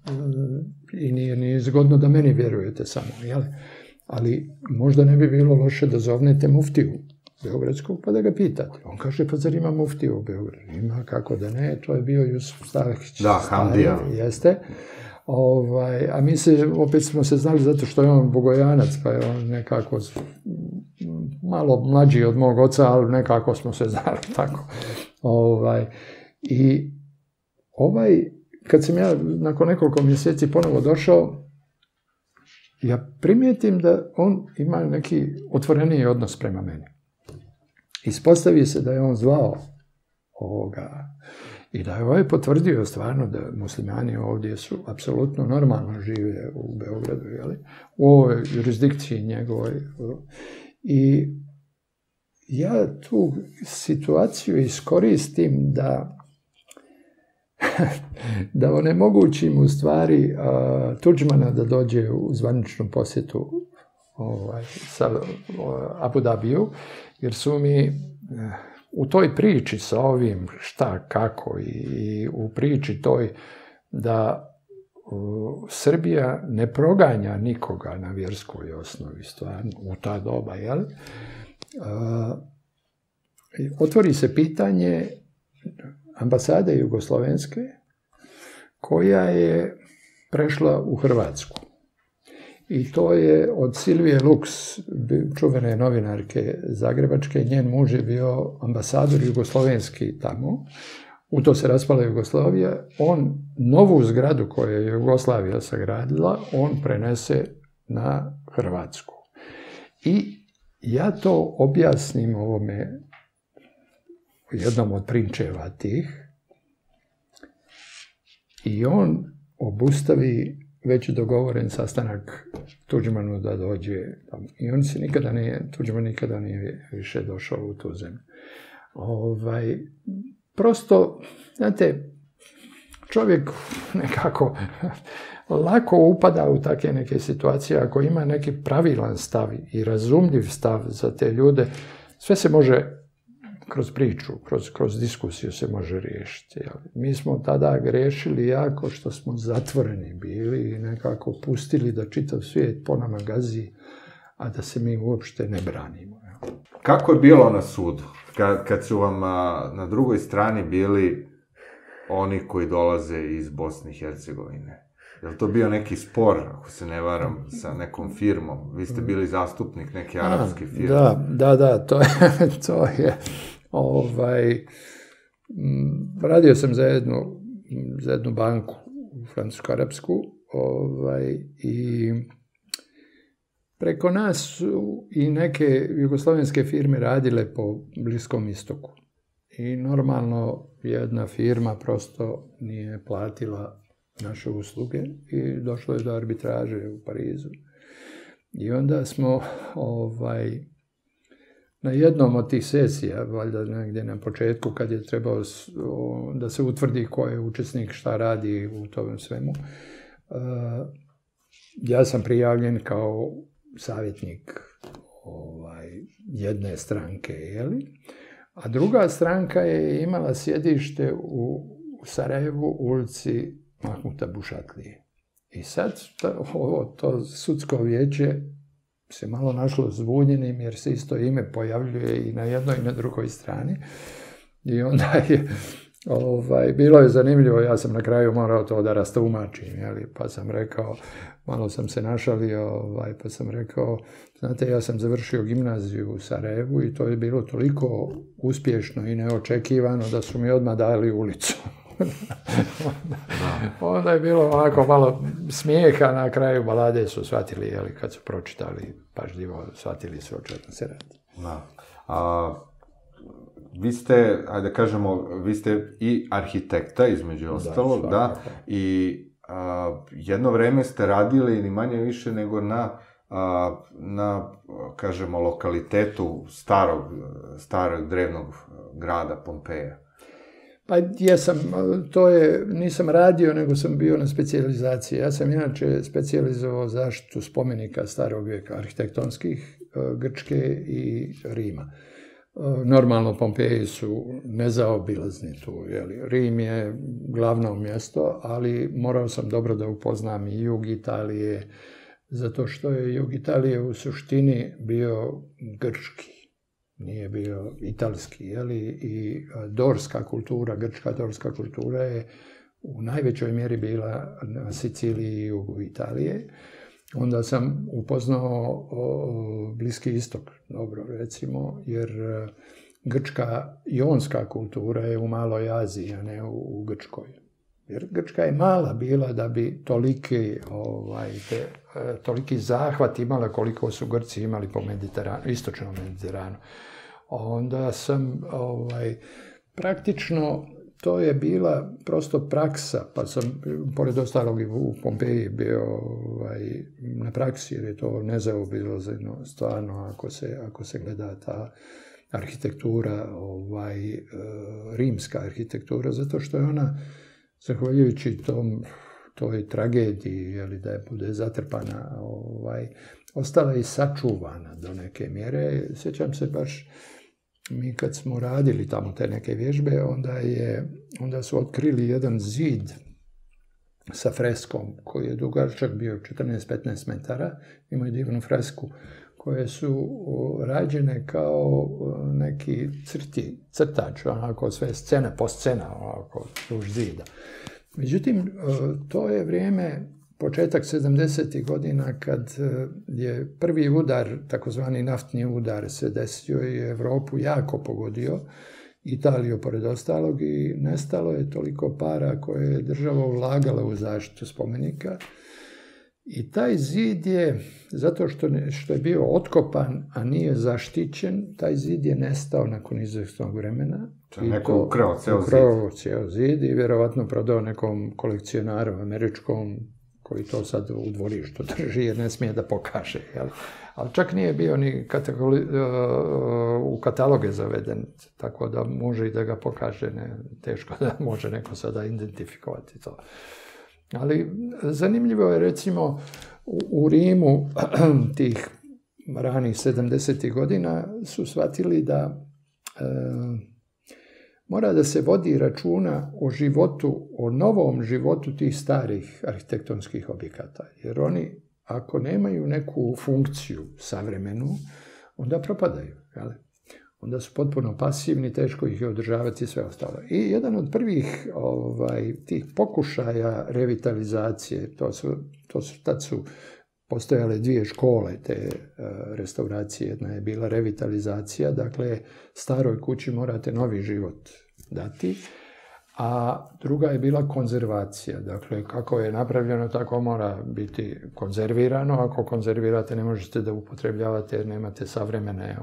i nije ni zgodno da meni vjerujete samo, jel? Ali možda ne bi bilo loše da zovnete muftiju beogradskog pa da ga pitate. On kaže, pa zar ima muftiju u Beogradu? Ima, kako da ne, to je bio Jusuf Stahić. Da, Hamdija. Jeste. A mi opet smo se znali zato što je on Bogojanac, pa je on nekako malo mlađi od mog oca, ali nekako smo se znali tako. I kad sam ja nakon nekoliko mjeseci ponovo došao, ja primijetim da on ima neki otvoreniji odnos prema meni. Ispostavi se da je on zvao i da je potvrdio stvarno da muslimani ovdje su apsolutno normalno žive u Beogradu, u ovoj jurisdikciji njegovoj. I ja tu situaciju iskoristim da onemogućim u stvari Tudjmana da dođe u zvaničnu posjetu sa Abu Dhabiju, jer su mi u toj priči sa ovim šta, kako i u priči toj da Srbija ne proganja nikoga na vjerskoj osnovi, stvarno, u ta doba, jel? Otvori se pitanje ambasade jugoslovenske koja je prešla u Hrvatsku. I to je od Silvije Luks, čuvene novinarke zagrebačke, njen muž je bio ambasador jugoslovenski tamo u to se raspala Jugoslavija, on novu zgradu koju je Jugoslavija sagradila, on prenese na Hrvatsku. I ja to objasnim ovome jednom od prinčeva tih i on obustavi već dogovoren sastanak Tuđmanu da dođe tamo. I on se Tuđman nikada nije više došao u tu zemlju. Prosto, znate, čovjek nekako lako upada u takve neke situacije ako ima neki pravilan stav i razumljiv stav za te ljude. Sve se može kroz priču, kroz diskusiju se može riješiti. Mi smo tada grešili jako što smo zatvoreni bili i nekako pustili da čitav svijet po nama gazi, a da se mi uopšte ne branimo. Kako je bilo na sudu? Kad su vam na drugoj strani bili oni koji dolaze iz Bosne i Hercegovine? Je li to bio neki spor, ako se ne varam, sa nekom firmom? Vi ste bili zastupnik neke arapske firme. Da, to je radio sam za jednu banku, francusko-arapsku, i preko nas su i neke jugoslavenske firme radile po Bliskom istoku. I normalno jedna firma prosto nije platila naše usluge i došlo je do arbitraže u Parizu. I onda smo na jednom od tih sesija, valjda negdje na početku, kad je trebao da se utvrdi ko je učesnik, šta radi u tom svemu, ja sam prijavljen kao savjetnik jedne stranke, a druga stranka je imala sjedište u Sarajevu, u ulici Mahmuta Bušatlije. I sad to sudsko vijeće se malo našlo zbunjenim jer se isto ime pojavljuje i na jednoj i na drugoj strani. I onda je bilo je zanimljivo, ja sam na kraju morao to da rastumačim, pa sam rekao, malo sam se našalio, pa sam rekao, znate, ja sam završio gimnaziju u Sarajevu i to je bilo toliko uspješno i neočekivano da su mi odmah dali ulicu. Onda je bilo onako malo smijeha, na kraju balade su shvatili, kad su pročitali pažljivo, shvatili su o čemu se radi. Vi ste, ajde kažemo, vi ste i arhitekta, između ostalog, da, i jedno vreme ste radili ni manje više nego na kažemo, lokalitetu starog drevnog grada Pompeja. Pa jesam, nisam radio, nego sam bio na specijalizaciji. Ja sam inače specijalizovao zaštitu spomenika starog vijeka, arhitektonskih, Grčke i Rima. Normalno, Pompeji su nezaobilazni tu, Rim je glavno mjesto, ali morao sam dobro da upoznam i jug Italije, zato što je jug Italije u suštini bio grčki. Nije bio italski, i dorska kultura, grčka dorska kultura je u najvećoj mjeri bila na Siciliji i jugu Italije. Onda sam upoznao Bliski istok, dobro recimo, jer grčka ionska kultura je u Maloj Aziji, a ne u Grčkoj. Jer Grčka je mala bila da bi toliki zahvat imala koliko su Grci imali po istočnom Mediteranu. Onda sam praktično, to je bila prosto praksa, pa sam pored ostalog i u Pompeji bio na praksi, jer je to nezaobilazno stvarno ako se gleda ta arhitektura, rimska arhitektura, zato što je ona, zahvaljujući toj tragediji, da je bude zatrpana, ostala i sačuvana do neke mjere. Sjećam se baš, mi kad smo radili tamo te neke vježbe, onda su otkrili jedan zid sa freskom koji je dugačak bio 14-15 metara, imaju divnu fresku, koje su rađene kao neki crtač, onako sve scena po scena, onako duž zida. Međutim, to je vrijeme, početak 70. godina, kad je prvi udar, takozvani naftni udar, se desio i Evropu jako pogodio, Italiju pored ostalog i nestalo je toliko para koje je država ulagala u zaštitu spomenika. I taj zid je, zato što je bio otkopan, a nije zaštićen, taj zid je nestao nakon izvjesnog vremena. Neko ukrao ceo zid i vjerovatno prodao nekom kolekcionaru američkom koji to sad u dvorištu drži jer ne smije da pokaže. Jel? Ali čak nije bio ni u kataloge zaveden, tako da može i da ga pokaže, teško da može neko sada identifikovati to. Ali zanimljivo je recimo u Rimu tih ranih 70. godina su shvatili da mora da se vodi računa o životu, o novom životu tih starih arhitektonskih objekata. Jer oni, ako nemaju neku funkciju savremenu, onda propadaju. Jel? Onda su potpuno pasivni, teško ih je održavati i sve ostalo. I jedan od prvih tih pokušaja revitalizacije, tad su postojale dvije škole te restauracije. Jedna je bila revitalizacija, dakle staroj kući morate novi život dati, a druga je bila konzervacija. Dakle, kako je napravljeno, tako mora biti konzervirano. Ako konzervirate, ne možete da upotrebljavate jer nemate savremene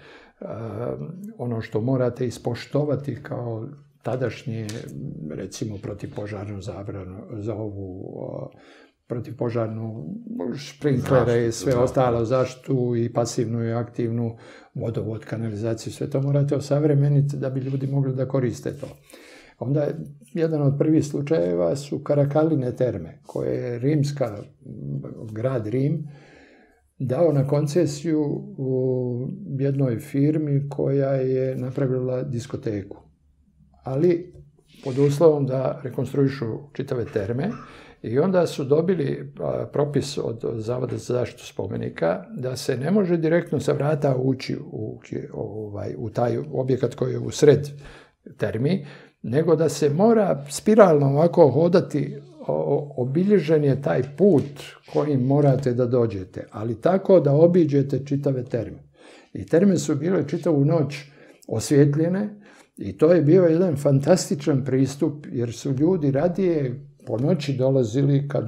ono što morate ispoštovati kao tadašnje, recimo, protivpožarnu zabranu, za ovu protivpožarnu sprinklere i sve ostalo, zaštitu i pasivnu i aktivnu, vodovod, kanalizaciju, sve to morate osavremeniti da bi ljudi mogli da koriste to. Onda jedan od prvih slučajeva su Karakaline terme, koje je grad Rim dao na koncesiju u jednoj firmi koja je napravila diskoteku. Ali pod uslovom da rekonstruišu čitave terme i onda su dobili propis od Zavoda za zaštitu spomenika da se ne može direktno sa vrata ući u taj objekat koji je u sred termi, nego da se mora spiralno ovako hodati, obilježen je taj put kojim morate da dođete, ali tako da obiđete čitave terme. I terme su bile čitavu noć osvjetljene i to je bio jedan fantastičan pristup, jer su ljudi radije po noći dolazili kad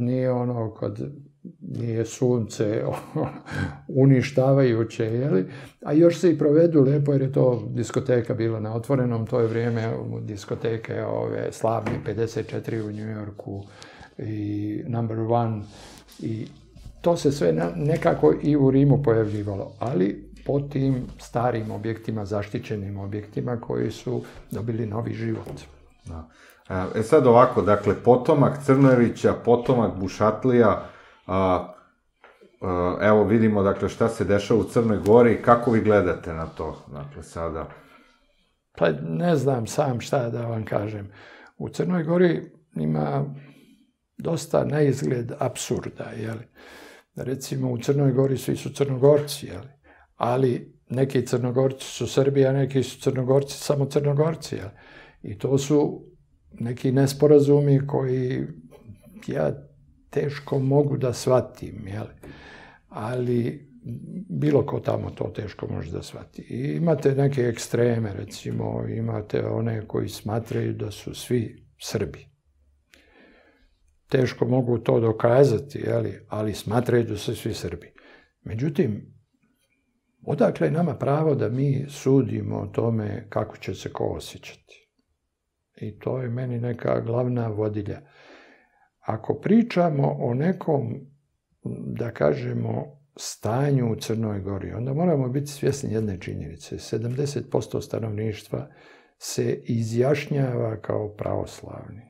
nije sunce uništavajuće, jeli? A još se i provedu lepo jer je to diskoteka bila na otvorenom, to je vrijeme diskoteke ove slavne 54 u New Yorku i Number One i to se sve nekako i u Rimu pojavljivalo, ali po tim starim objektima, zaštićenim objektima koji su dobili novi život. Da. Sad ovako, dakle, potomak Crnojevića, potomak Bušatlija, evo vidimo, dakle, šta se dešava u Crnoj Gori, kako vi gledate na to, dakle, sada? Pa ne znam sam šta da vam kažem. U Crnoj Gori ima dosta na izgled apsurda, jeli? Recimo, u Crnoj Gori svi su Crnogorci, jeli? Ali neki Crnogorci su Srbi, a neki su Crnogorci samo Crnogorci, jeli? I to su neki nesporazumi koji ja teško mogu da shvatim, jeli? Ali bilo ko tamo to teško može da shvati. I imate neke ekstreme, recimo, imate one koji smatraju da su svi Srbi. Teško mogu to dokazati, jeli? Ali smatraju da su svi Srbi. Međutim, odakle je nama pravo da mi sudimo o tome kako će se ko osjećati? I to je meni neka glavna vodilja. Ako pričamo o nekom, da kažemo, stanju u Crnoj Gori, onda moramo biti svjesni jedne činjenice. 70% stanovništva se izjašnjava kao pravoslavni.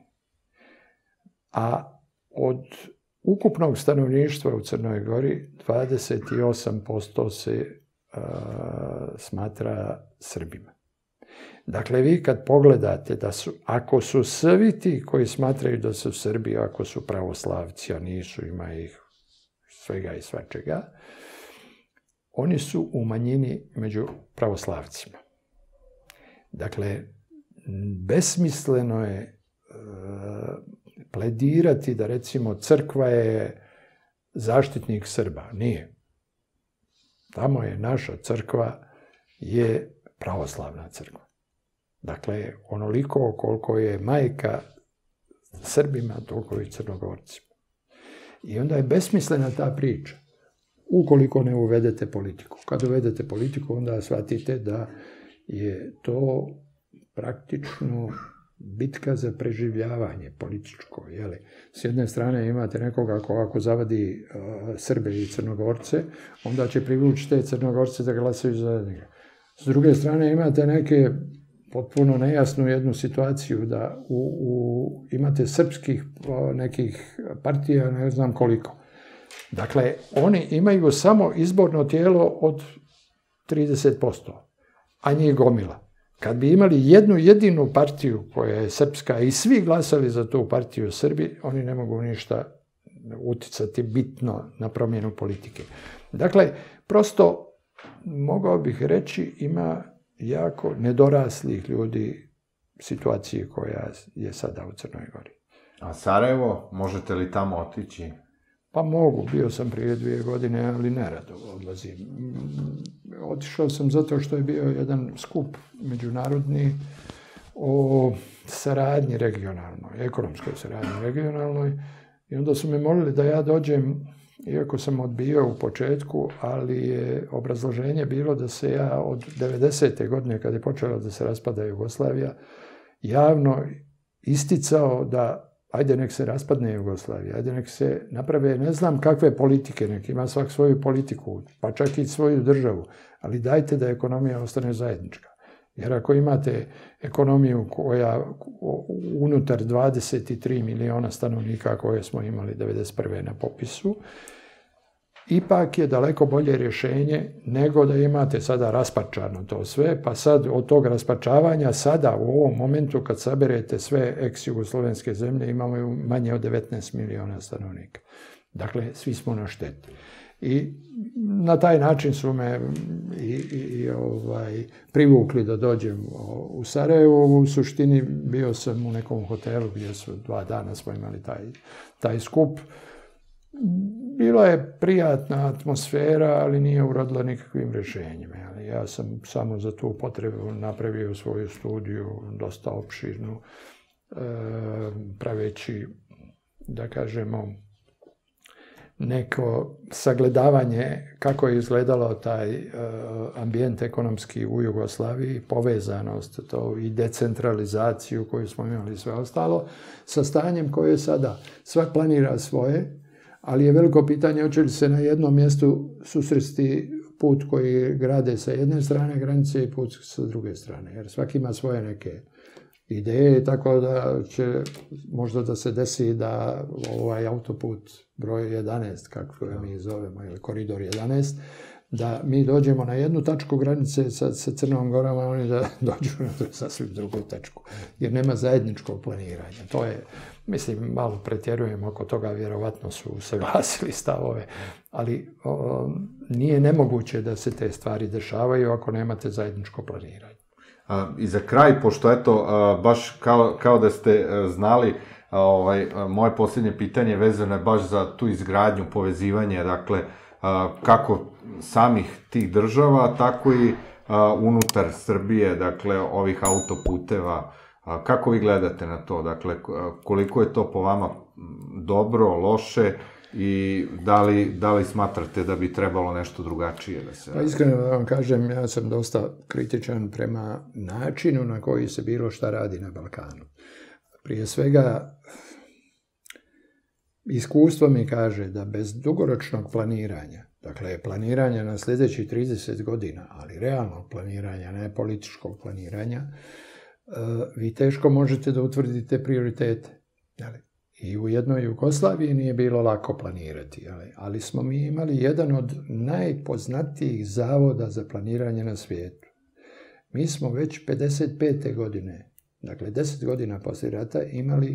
A od ukupnog stanovništva u Crnoj Gori 28% se smatra Srbima. Dakle, vi kad pogledate da su, ako su svi ti koji smatraju da su Srbi, ako su pravoslavci, a nisu, ima ih svega i svačega, oni su u manjini među pravoslavcima. Dakle, besmisleno je pledirati da, recimo, crkva je zaštitnik Srba. Nije. Tamo je naša crkva je pravoslavna crkva. Dakle, onoliko koliko je majka Srbima, toliko i Crnogorcima. I onda je besmislena ta priča, ukoliko ne uvedete politiku. Kad uvedete politiku, onda shvatite da je to praktično bitka za preživljavanje političko. Jeli? S jedne strane imate nekoga ako zavadi Srbe i Crnogorce, onda će privući te Crnogorce da glasaju za njega. S druge strane imate neke potpuno nejasnu jednu situaciju da imate srpskih nekih partija, ne znam koliko. Dakle, oni imaju samo izborno tijelo od 30%, a njih gomila. Kad bi imali jednu jedinu partiju koja je srpska i svi glasali za tu partiju Srbi, oni ne mogu ništa uticati bitno na promjenu politike. Dakle, prosto, mogao bih reći, ima jako nedoraslih ljudi situacije koja je sada u Crnoj Gori. A Sarajevo, možete li tamo otići? Pa mogu, bio sam prije 2 godine, ali nerado odlazim. Otišao sam zato što je bio jedan skup međunarodni o saradnji regionalnoj, ekonomskoj saradnji regionalnoj. I onda su me molili da ja dođem, iako sam odbio u početku, ali je obrazloženje bilo da se ja od 90. godine, kad je počela da se raspada Jugoslavija, javno isticao da ajde nek se raspadne Jugoslavija, ajde nek se naprave ne znam kakve politike, nek ima svak svoju politiku, pa čak i svoju državu, ali dajte da ekonomija ostane zajednička. Jer ako imate ekonomiju koja unutar 23 miliona stanovnika koje smo imali 1991. na popisu, ipak je daleko bolje rješenje nego da imate sada rasparčano to sve, pa sad od tog rasparčavanja sada u ovom momentu kad saberete sve ex-jugoslovenske zemlje imamo manje od 19 miliona stanovnika. Dakle, svi smo na šteti. I na taj način su me privukli da dođem u Sarajevo. U suštini bio sam u nekom hotelu gdje su 2 dana smo imali taj skup. Bila je prijatna atmosfera, ali nije urodila nikakvim rješenjima. Ja sam samo za tu potrebu napravio svoju studiju, dosta opširnu, praveći, da kažemo, neko sagledavanje kako je izgledalo taj ambijent ekonomski u Jugoslaviji, povezanost to i decentralizaciju koju smo imali i sve ostalo, sa stanjem koje je sada. Svak planira svoje, ali je veliko pitanje hoće li se na jednom mjestu susresti put koji grade sa jedne strane granice i put sa druge strane. Jer svaki ima svoje neke ideje, tako da će možda da se desi da ovaj autoput broj 11, kako ga mi zovemo, ili koridor 11, da mi dođemo na jednu tačku granice sa Crnom Gorom, a oni da dođu na sasvim drugu tačku. Jer nema zajedničkog planiranja. To je, mislim, malo pretjerujem oko toga, vjerovatno su se glasili stavove, ali nije nemoguće da se te stvari dešavaju ako nemate zajedničko planiranje. I za kraj, pošto eto, baš kao da ste znali, moje posljednje pitanje vezano je baš za tu izgradnju, povezivanje, dakle, kako samih tih država, tako i unutar Srbije, dakle, ovih autoputeva. Kako vi gledate na to? Dakle, koliko je to po vama dobro, loše i da li smatrate da bi trebalo nešto drugačije da se... Pa iskreno da vam kažem, ja sam dosta kritičan prema načinu na koji se bilo šta radi na Balkanu. Prije svega, iskustvo mi kaže da bez dugoročnog planiranja, dakle planiranja na sljedećih 30 godina, ali realnog planiranja, ne političkog planiranja, vi teško možete da utvrdite prioritete. I u jednoj Jugoslaviji nije bilo lako planirati, ali smo mi imali jedan od najpoznatijih zavoda za planiranje na svijetu. Mi smo već 55. godine, dakle 10 godina poslije rata, imali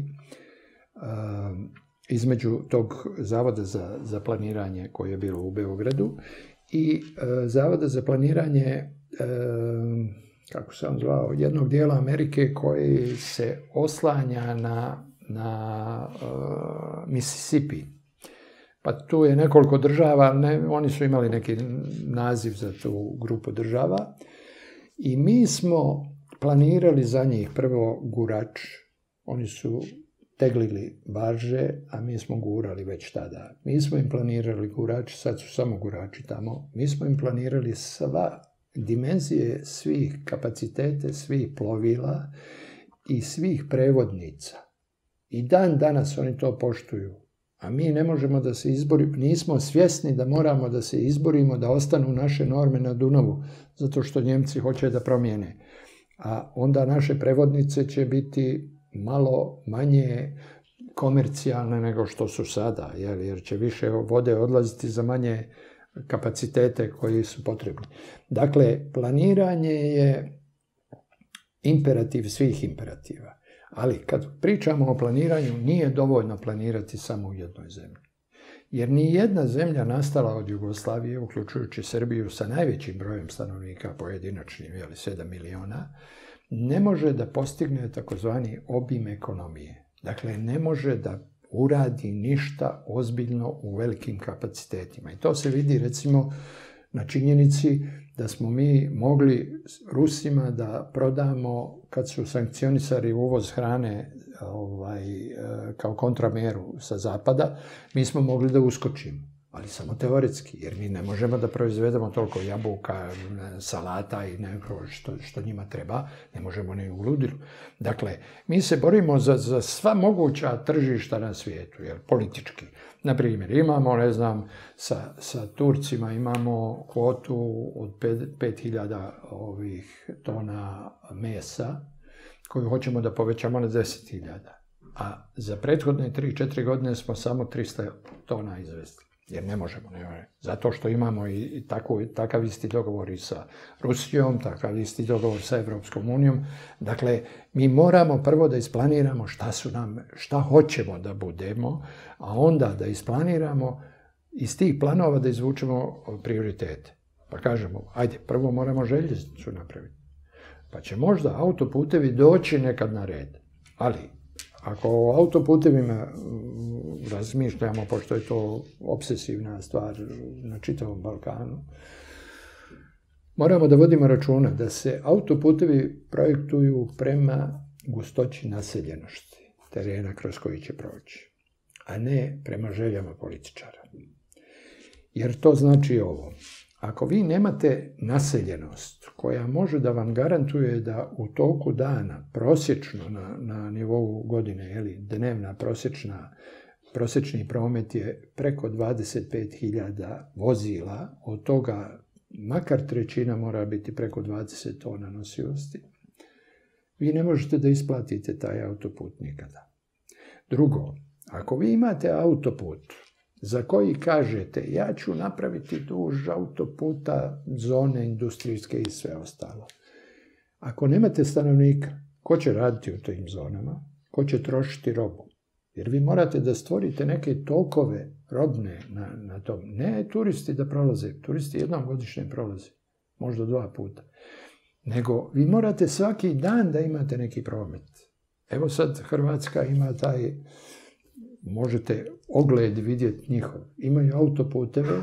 između tog zavoda za planiranje koje je bilo u Beogradu i zavoda za planiranje, kako se on zvao, jednog dijela Amerike koji se oslanja na Mississippi. Pa tu je nekoliko država, oni su imali neki naziv za tu grupu država i mi smo planirali za njih prvo gurač. Oni su teglili barže, a mi smo gurali već tada. Mi smo im planirali gurač, sad su samo gurači tamo. Mi smo im planirali sva dimenzije svih kapacitete, svih plovila i svih prevodnica. I dan danas oni to poštuju. A mi ne možemo da se izborimo, nismo svjesni da moramo da se izborimo, da ostanu naše norme na Dunavu, zato što Njemci hoće da promijene. A onda naše prevodnice će biti malo manje komercijalne nego što su sada, jer će više vode odlaziti za manje kapacitete koji su potrebni. Dakle, planiranje je imperativ svih imperativa. Ali kad pričamo o planiranju, nije dovoljno planirati samo u jednoj zemlji. Jer ni jedna zemlja nastala od Jugoslavije, uključujući Srbiju sa najvećim brojem stanovnika pojedinačnim, 7 miliona, ne može da postigne takozvani obim ekonomije. Dakle, ne može da uradi ništa ozbiljno u velikim kapacitetima. I to se vidi recimo na činjenici da smo mi mogli Rusima da prodamo, kad su sankcionisali uvoz hrane kao kontrameru sa zapada, mi smo mogli da uskočimo, ali samo teoretski, jer mi ne možemo da proizvedemo toliko jabuka, salata i neko što njima treba, ne možemo ni u ludilu. Dakle, mi se borimo za sva moguća tržišta na svijetu, jer politički. Naprimjer, imamo, ne znam, sa Turcima imamo kvotu od 5.000 tona mesa, koju hoćemo da povećamo na 10.000. A za prethodne 3-4 godine smo samo 300 tona izvesti. Jer ne možemo. Zato što imamo i takav isti dogovor i sa Rusijom, takav isti dogovor sa Evropskom unijom. Dakle, mi moramo prvo da isplaniramo šta hoćemo da budemo, a onda da isplaniramo iz tih planova da izvučemo prioritete. Pa kažemo, ajde, prvo moramo željeznicu napraviti. Pa će možda autoputevi doći nekad na red. Ali, ako o autoputevima razmišljamo, pošto je to obsesivna stvar na čitavom Balkanu, moramo da vodimo računa da se autoputevi projektuju prema gustoći naseljenosti terena kroz koji će proći, a ne prema željama političara. Jer to znači ovo. Ako vi nemate naseljenost koja može da vam garantuje da u toku dana, prosječno na nivou godine, dnevna prosječni promet je preko 25.000 vozila, od toga makar trećina mora biti preko 20 tona nosivosti, vi ne možete da isplatite taj autoput nikada. Drugo, ako vi imate autoput za koji kažete, ja ću napraviti duž autoputa, zone industrijske i sve ostalo. Ako nemate stanovnika, ko će raditi u tim zonama? Ko će trošiti robu? Jer vi morate da stvorite neke tokove robne na tom. Ne turisti da prolaze, turisti jednom godišnje prolaze, možda 2 puta. Nego vi morate svaki dan da imate neki promet. Evo sad Hrvatska ima taj, možete ogled vidjeti njihov. Imaju autoputeve,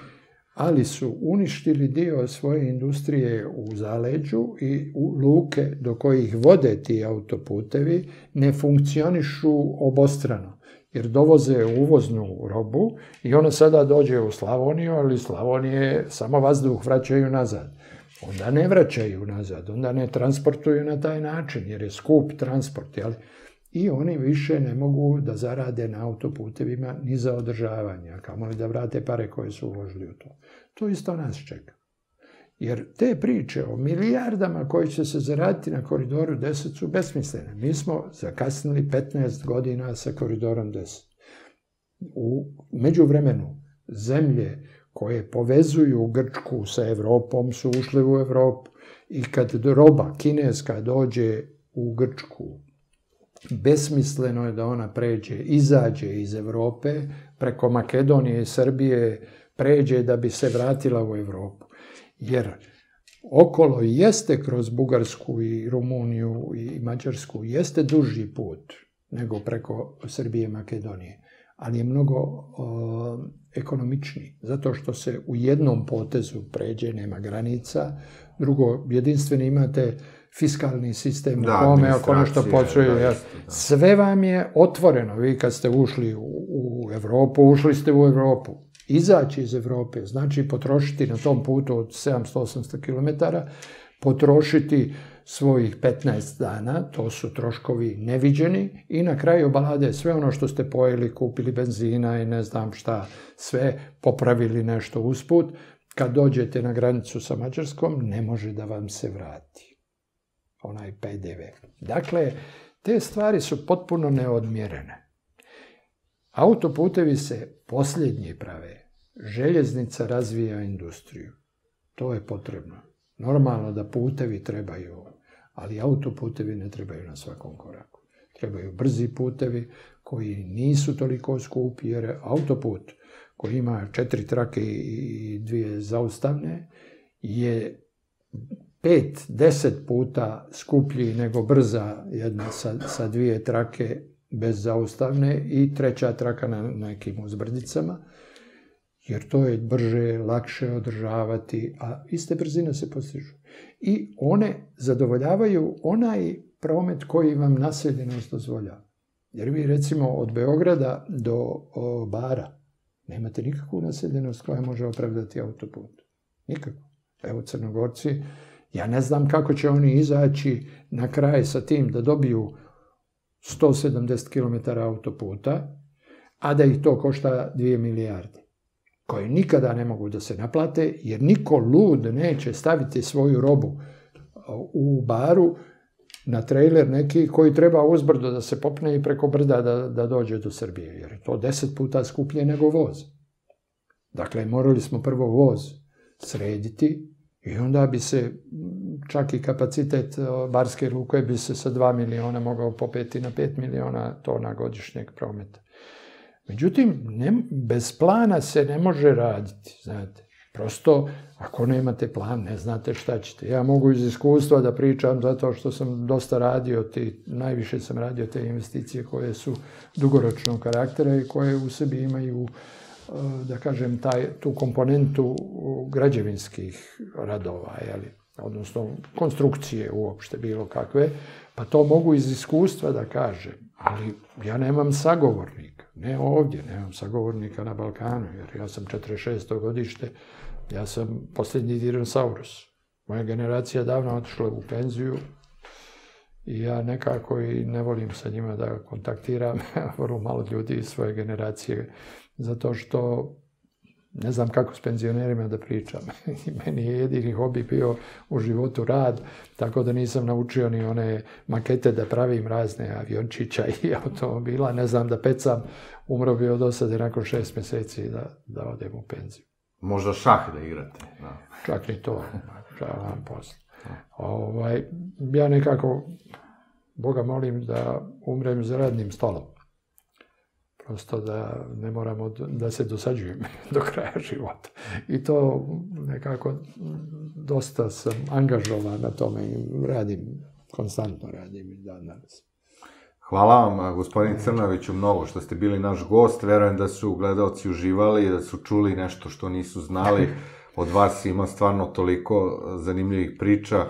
ali su uništili dio svoje industrije u zaleđu i u luke do kojih vode ti autoputevi ne funkcionišu obostrano, jer dovoze uvoznu robu i ona sada dođe u Slavoniju, ali Slavonije samo vazduh vraćaju nazad. Onda ne vraćaju nazad, onda ne transportuju na taj način, jer je skup transport, jel? I oni više ne mogu da zarade na autoputevima ni za održavanje, a kamoli da vrate pare koje su uložili u to. To isto nas čeka. Jer te priče o milijardama koji će se zaraditi na koridoru 10 su besmislene. Mi smo zakasnili 15 godina sa koridorom 10. U međuvremenu zemlje koje povezuju Grčku sa Evropom su ušle u Evropu. I kad roba kineska dođe u Grčku, besmisleno je da ona izađe iz Evrope, preko Makedonije i Srbije pređe da bi se vratila u Evropu. Jer okolo jeste kroz Bugarsku i Rumuniju i Mađarsku, jeste duži put nego preko Srbije i Makedonije, ali je mnogo ekonomičniji, zato što se u jednom potezu pređe, nema granica. Drugo, jedinstveni imate fiskalni sistem u kome, ako nešto počuje. Sve vam je otvoreno. Vi kad ste ušli u Evropu, ušli ste u Evropu. Izaći iz Evrope, znači potrošiti na tom putu od 700-800 km, potrošiti svojih 15 dana, to su troškovi neviđeni, i na kraju balade sve ono što ste pojeli, kupili benzina i ne znam šta, sve popravili nešto usput, kad dođete na granicu sa Mađarskom, ne može da vam se vrati onaj PDV. Dakle, te stvari su potpuno neodmjerene. Autoputevi se posljednji prave. Željeznica razvija industriju. To je potrebno. Normalno da putevi trebaju, ali autoputevi ne trebaju na svakom koraku. Trebaju brzi putevi koji nisu toliko skupi, jer autoput koji ima 4 trake i 2 zaustavne je 5-10 puta skuplji nego brza jedna sa 2 trake bez zaustavne i 3. traka na nekim uzbrdicama, jer to je brže, lakše održavati, a iste brzine se postižu. I one zadovoljavaju onaj promet koji vam naseljenost dozvoljava. Jer vi recimo od Beograda do Bara nemate nikakvu naseljenost koja može opravdati autoput. Nikako. Evo Crnogorci, ja ne znam kako će oni izaći na kraj sa tim da dobiju 170 km autoputa, a da ih to košta 2 milijarde. Koje nikada ne mogu da se naplate, jer niko lud neće staviti svoju robu u Baru na trailer neki koji treba uzbrdo da se popne i preko brda da dođe do Srbije, jer je to 10 puta skuplje nego voz. Dakle, morali smo prvo voz srediti i onda bi se čak i kapacitet barske luke bi se sa 2 miliona mogao popeti na 5 miliona tona godišnjeg prometa. Međutim, bez plana se ne može raditi, znate. Prosto, ako nemate plan, ne znate šta ćete. Ja mogu iz iskustva da pričam zato što sam dosta radio, najviše sam radio te investicije koje su dugoročnog karaktera i koje u sebi imaju, da kažem, tu komponentu građevinskih radova, odnosno konstrukcije uopšte bilo kakve, pa to mogu iz iskustva da kažem. Ali ja nemam sagovornika, ne ovdje, nemam sagovornika na Balkanu, jer ja sam 46. godište, ja sam posljednji dinosaurus. Moja generacija davno otišla u penziju i ja nekako i ne volim sa njima da kontaktiram, vrlo malo ljudi iz svoje generacije, zato što ne znam kako s penzionerima da pričam. Meni je jedini hobi bio u životu rad, tako da nisam naučio ni one makete da pravim razne aviončića i automobila. Ne znam da pecam, umro bi od dosade nakon 6 mjeseci da odem u penziju. Možda šah da igrate? Da. Čak ni to, vam posle. Ja nekako Boga molim da umrem za radnim stolom. Prosto da ne moramo da se dosađujem do kraja života. I to nekako dosta sam angažovan na tome i konstantno radim i dan danas. Hvala vam, gospodin Crnojeviću, mnogo što ste bili naš gost. Verujem da su gledalci uživali, da su čuli nešto što nisu znali. Od vas ima stvarno toliko zanimljivih priča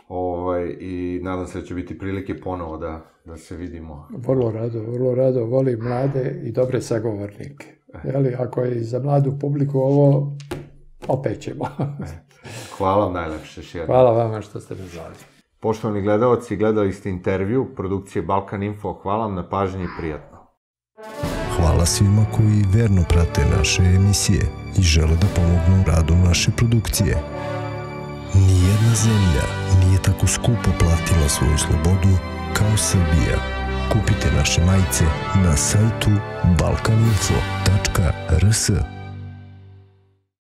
i nadam se da će biti prilike ponovo da se vidimo. Vrlo rado volim mlade i dobre sagovornike. Ako je za mladu publiku ovo, opet ćemo. Hvala vam najlepše. Hvala vama što ste me zvali. Poštovani gledalci, gledali ste intervju produkcije Balkan Info. Hvala vam na pažnji i prijatno. Hvala svima koji verno prate naše emisije i žele da pomognu u radu naše produkcije. Nijedna zemlja nije tako skupo platila svoju slobodu kao Srbija. Kupite naše majice na sajtu balkaninfo.rs.